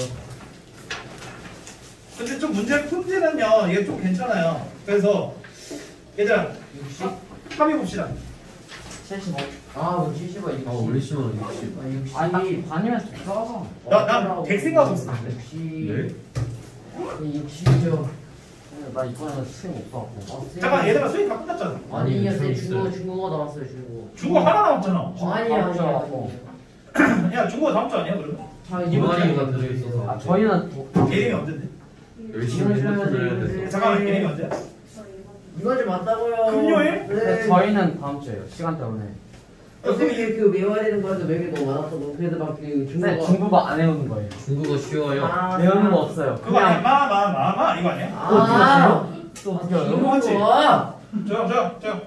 근데 좀 문제 품질은요, 이게 좀 괜찮아요. 그래서 얘들아, 육십? 합의 봅시다. 칠십오? 아, 우리 칠십오, 육십. 아 우리 시간은 육십. 아, 육십. 아니 반이면 적당하잖아. 나- 난 백 생각 없어. 육십. 네? 육십이요. 나 이번에는 수행 없어갖고. 어, 잠깐, 얘들아 수익 다 끝났잖아. 아니, 아니, 선생님, 좀 중국어, 있어요. 중국어 나왔어요, 중국어. 중국어 하나 남았잖아. 아니야, 바보잖아, 아니야. 바보. 야, 중국어 다음 주 아니야, 그러면? 자, 이만희가 들어있어서. 아 저희는 도, 게임이 언제인데? 열심히 핸드폰을 해야 돼서. 잠깐만, 게임이 언제야? 이거 좀 맞다고요. 금요일? 네. 저희는 다음 주에요. 시간 때문에. 선생님이 그 외워야 되는 거라서 외우기 너무 많았거든. 그래도 막그 근데 중국어. 중국어 안 외우는 거예요. 중국어 쉬워요. 아, 외우는 거 없어요. 그거 아니야? 그냥 마, 마, 마, 마 이거 아니야? 아, 또 아, 바뀌어요. 중국어지. 중국어. 조용, 조용, 조용.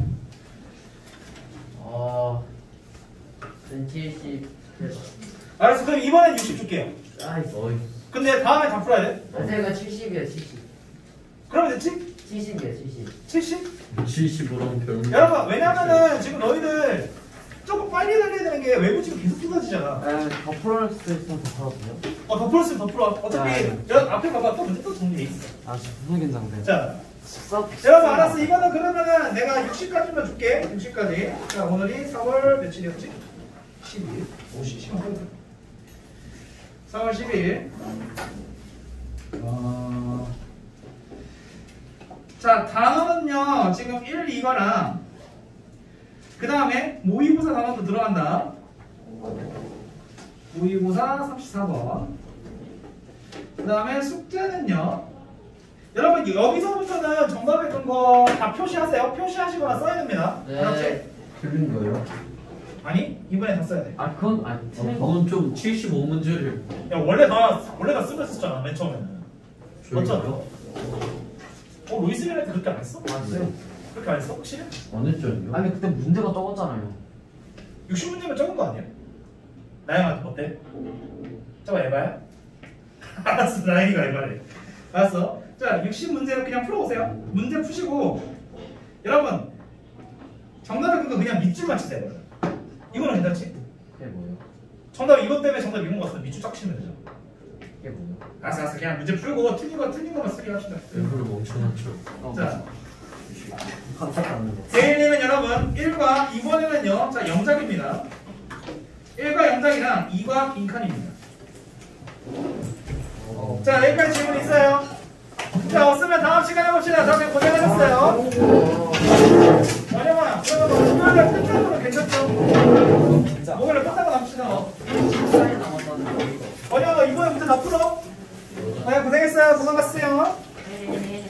어, 칠십. 알았어, 그럼 이번엔 육십 줄게요. 아이, 어이. 근데 다음에 다 풀어야 돼. 선생님은 칠십이야, 칠십. 그러면 됐지? 칠십이야, 칠십. 칠십? 칠십오랑 별. 여러분, 왜냐면은 지금 너희들 조금 빨리 달려야 되는 게 외부 지금 계속 쏟아지잖아. 에, 더 풀을 수 있으면 더 풀었거든요. 어, 더 풀었으면 더 풀어. 어차피, 네. 여러분 앞에 봐봐. 또 문제 또 정리돼 있어. 아 진짜 무슨 긴장돼. 자, 써- 여러분 알았어. 이거는 그러면은 내가 육십까지만 줄게. 육십까지. 자, 오늘이 사월 며칠이었지? 십일. 오십, 시간 빨리. 사월 십일. 어... 자, 단어는요. 지금 일, 이거랑 그 다음에 모의고사 단어도 들어간다. 모의고사 삼십사 번. 그 다음에 숙제는요. 여러분 여기서부터는 정답했던 거 다 표시하세요. 표시하시거나 써야 됩니다. 네. 알았지? 틀린 거예요? 아니 이번에 다 써야 돼. 아 그건 아니 어, 틀린 거. 그건 좀 칠십오 문제를. 야 원래 다 원래 다 쓰고 있었잖아 맨 처음에는. 맞잖아. 저희가요? 어 로이스 벨한테 그렇게 안 했어? 네. 그렇게 안 했어? 혹시? 안 했잖아요. 아니 그때 문제가 적었잖아요. 육십 문제면 적은 거 아니야? 나영아 어때? 저거 에바야? 알았어 나영이가 에바래. 알았어. 자 육십 문제를 그냥 풀어보세요. 문제 푸시고 여러분 정답은 그거 그냥 밑줄 맞추세요. 이거는 괜찮지? 그게 뭐예요? 정답 이것 때문에 정답 이건 거 같으면 밑줄 쫙 치면 되죠. 그게 뭐예요? 알았어 알았어 그냥 문제 풀고 틀린 거 틀린 거만 쓰기 합시다. 일부러 멍청하죠. 어, 자 컨셉 맞는데. 제일님은 여러분 일과 이번에는요 자 영작입니다. 일과 영작이랑 이과 빈칸입니다. 자 여기까지 질문 있어요? 자 없으면 다음 시간에 봅시다. 다음에 고생하셨어요. 원영아 그러면 목요일에 끝나는 건 괜찮죠? 목요일에 끝나고 납시다. 시간이 남았다는 거. 원영아 이번에 문제 다 풀어. 네 고생했어요. 도망갔어요. 네.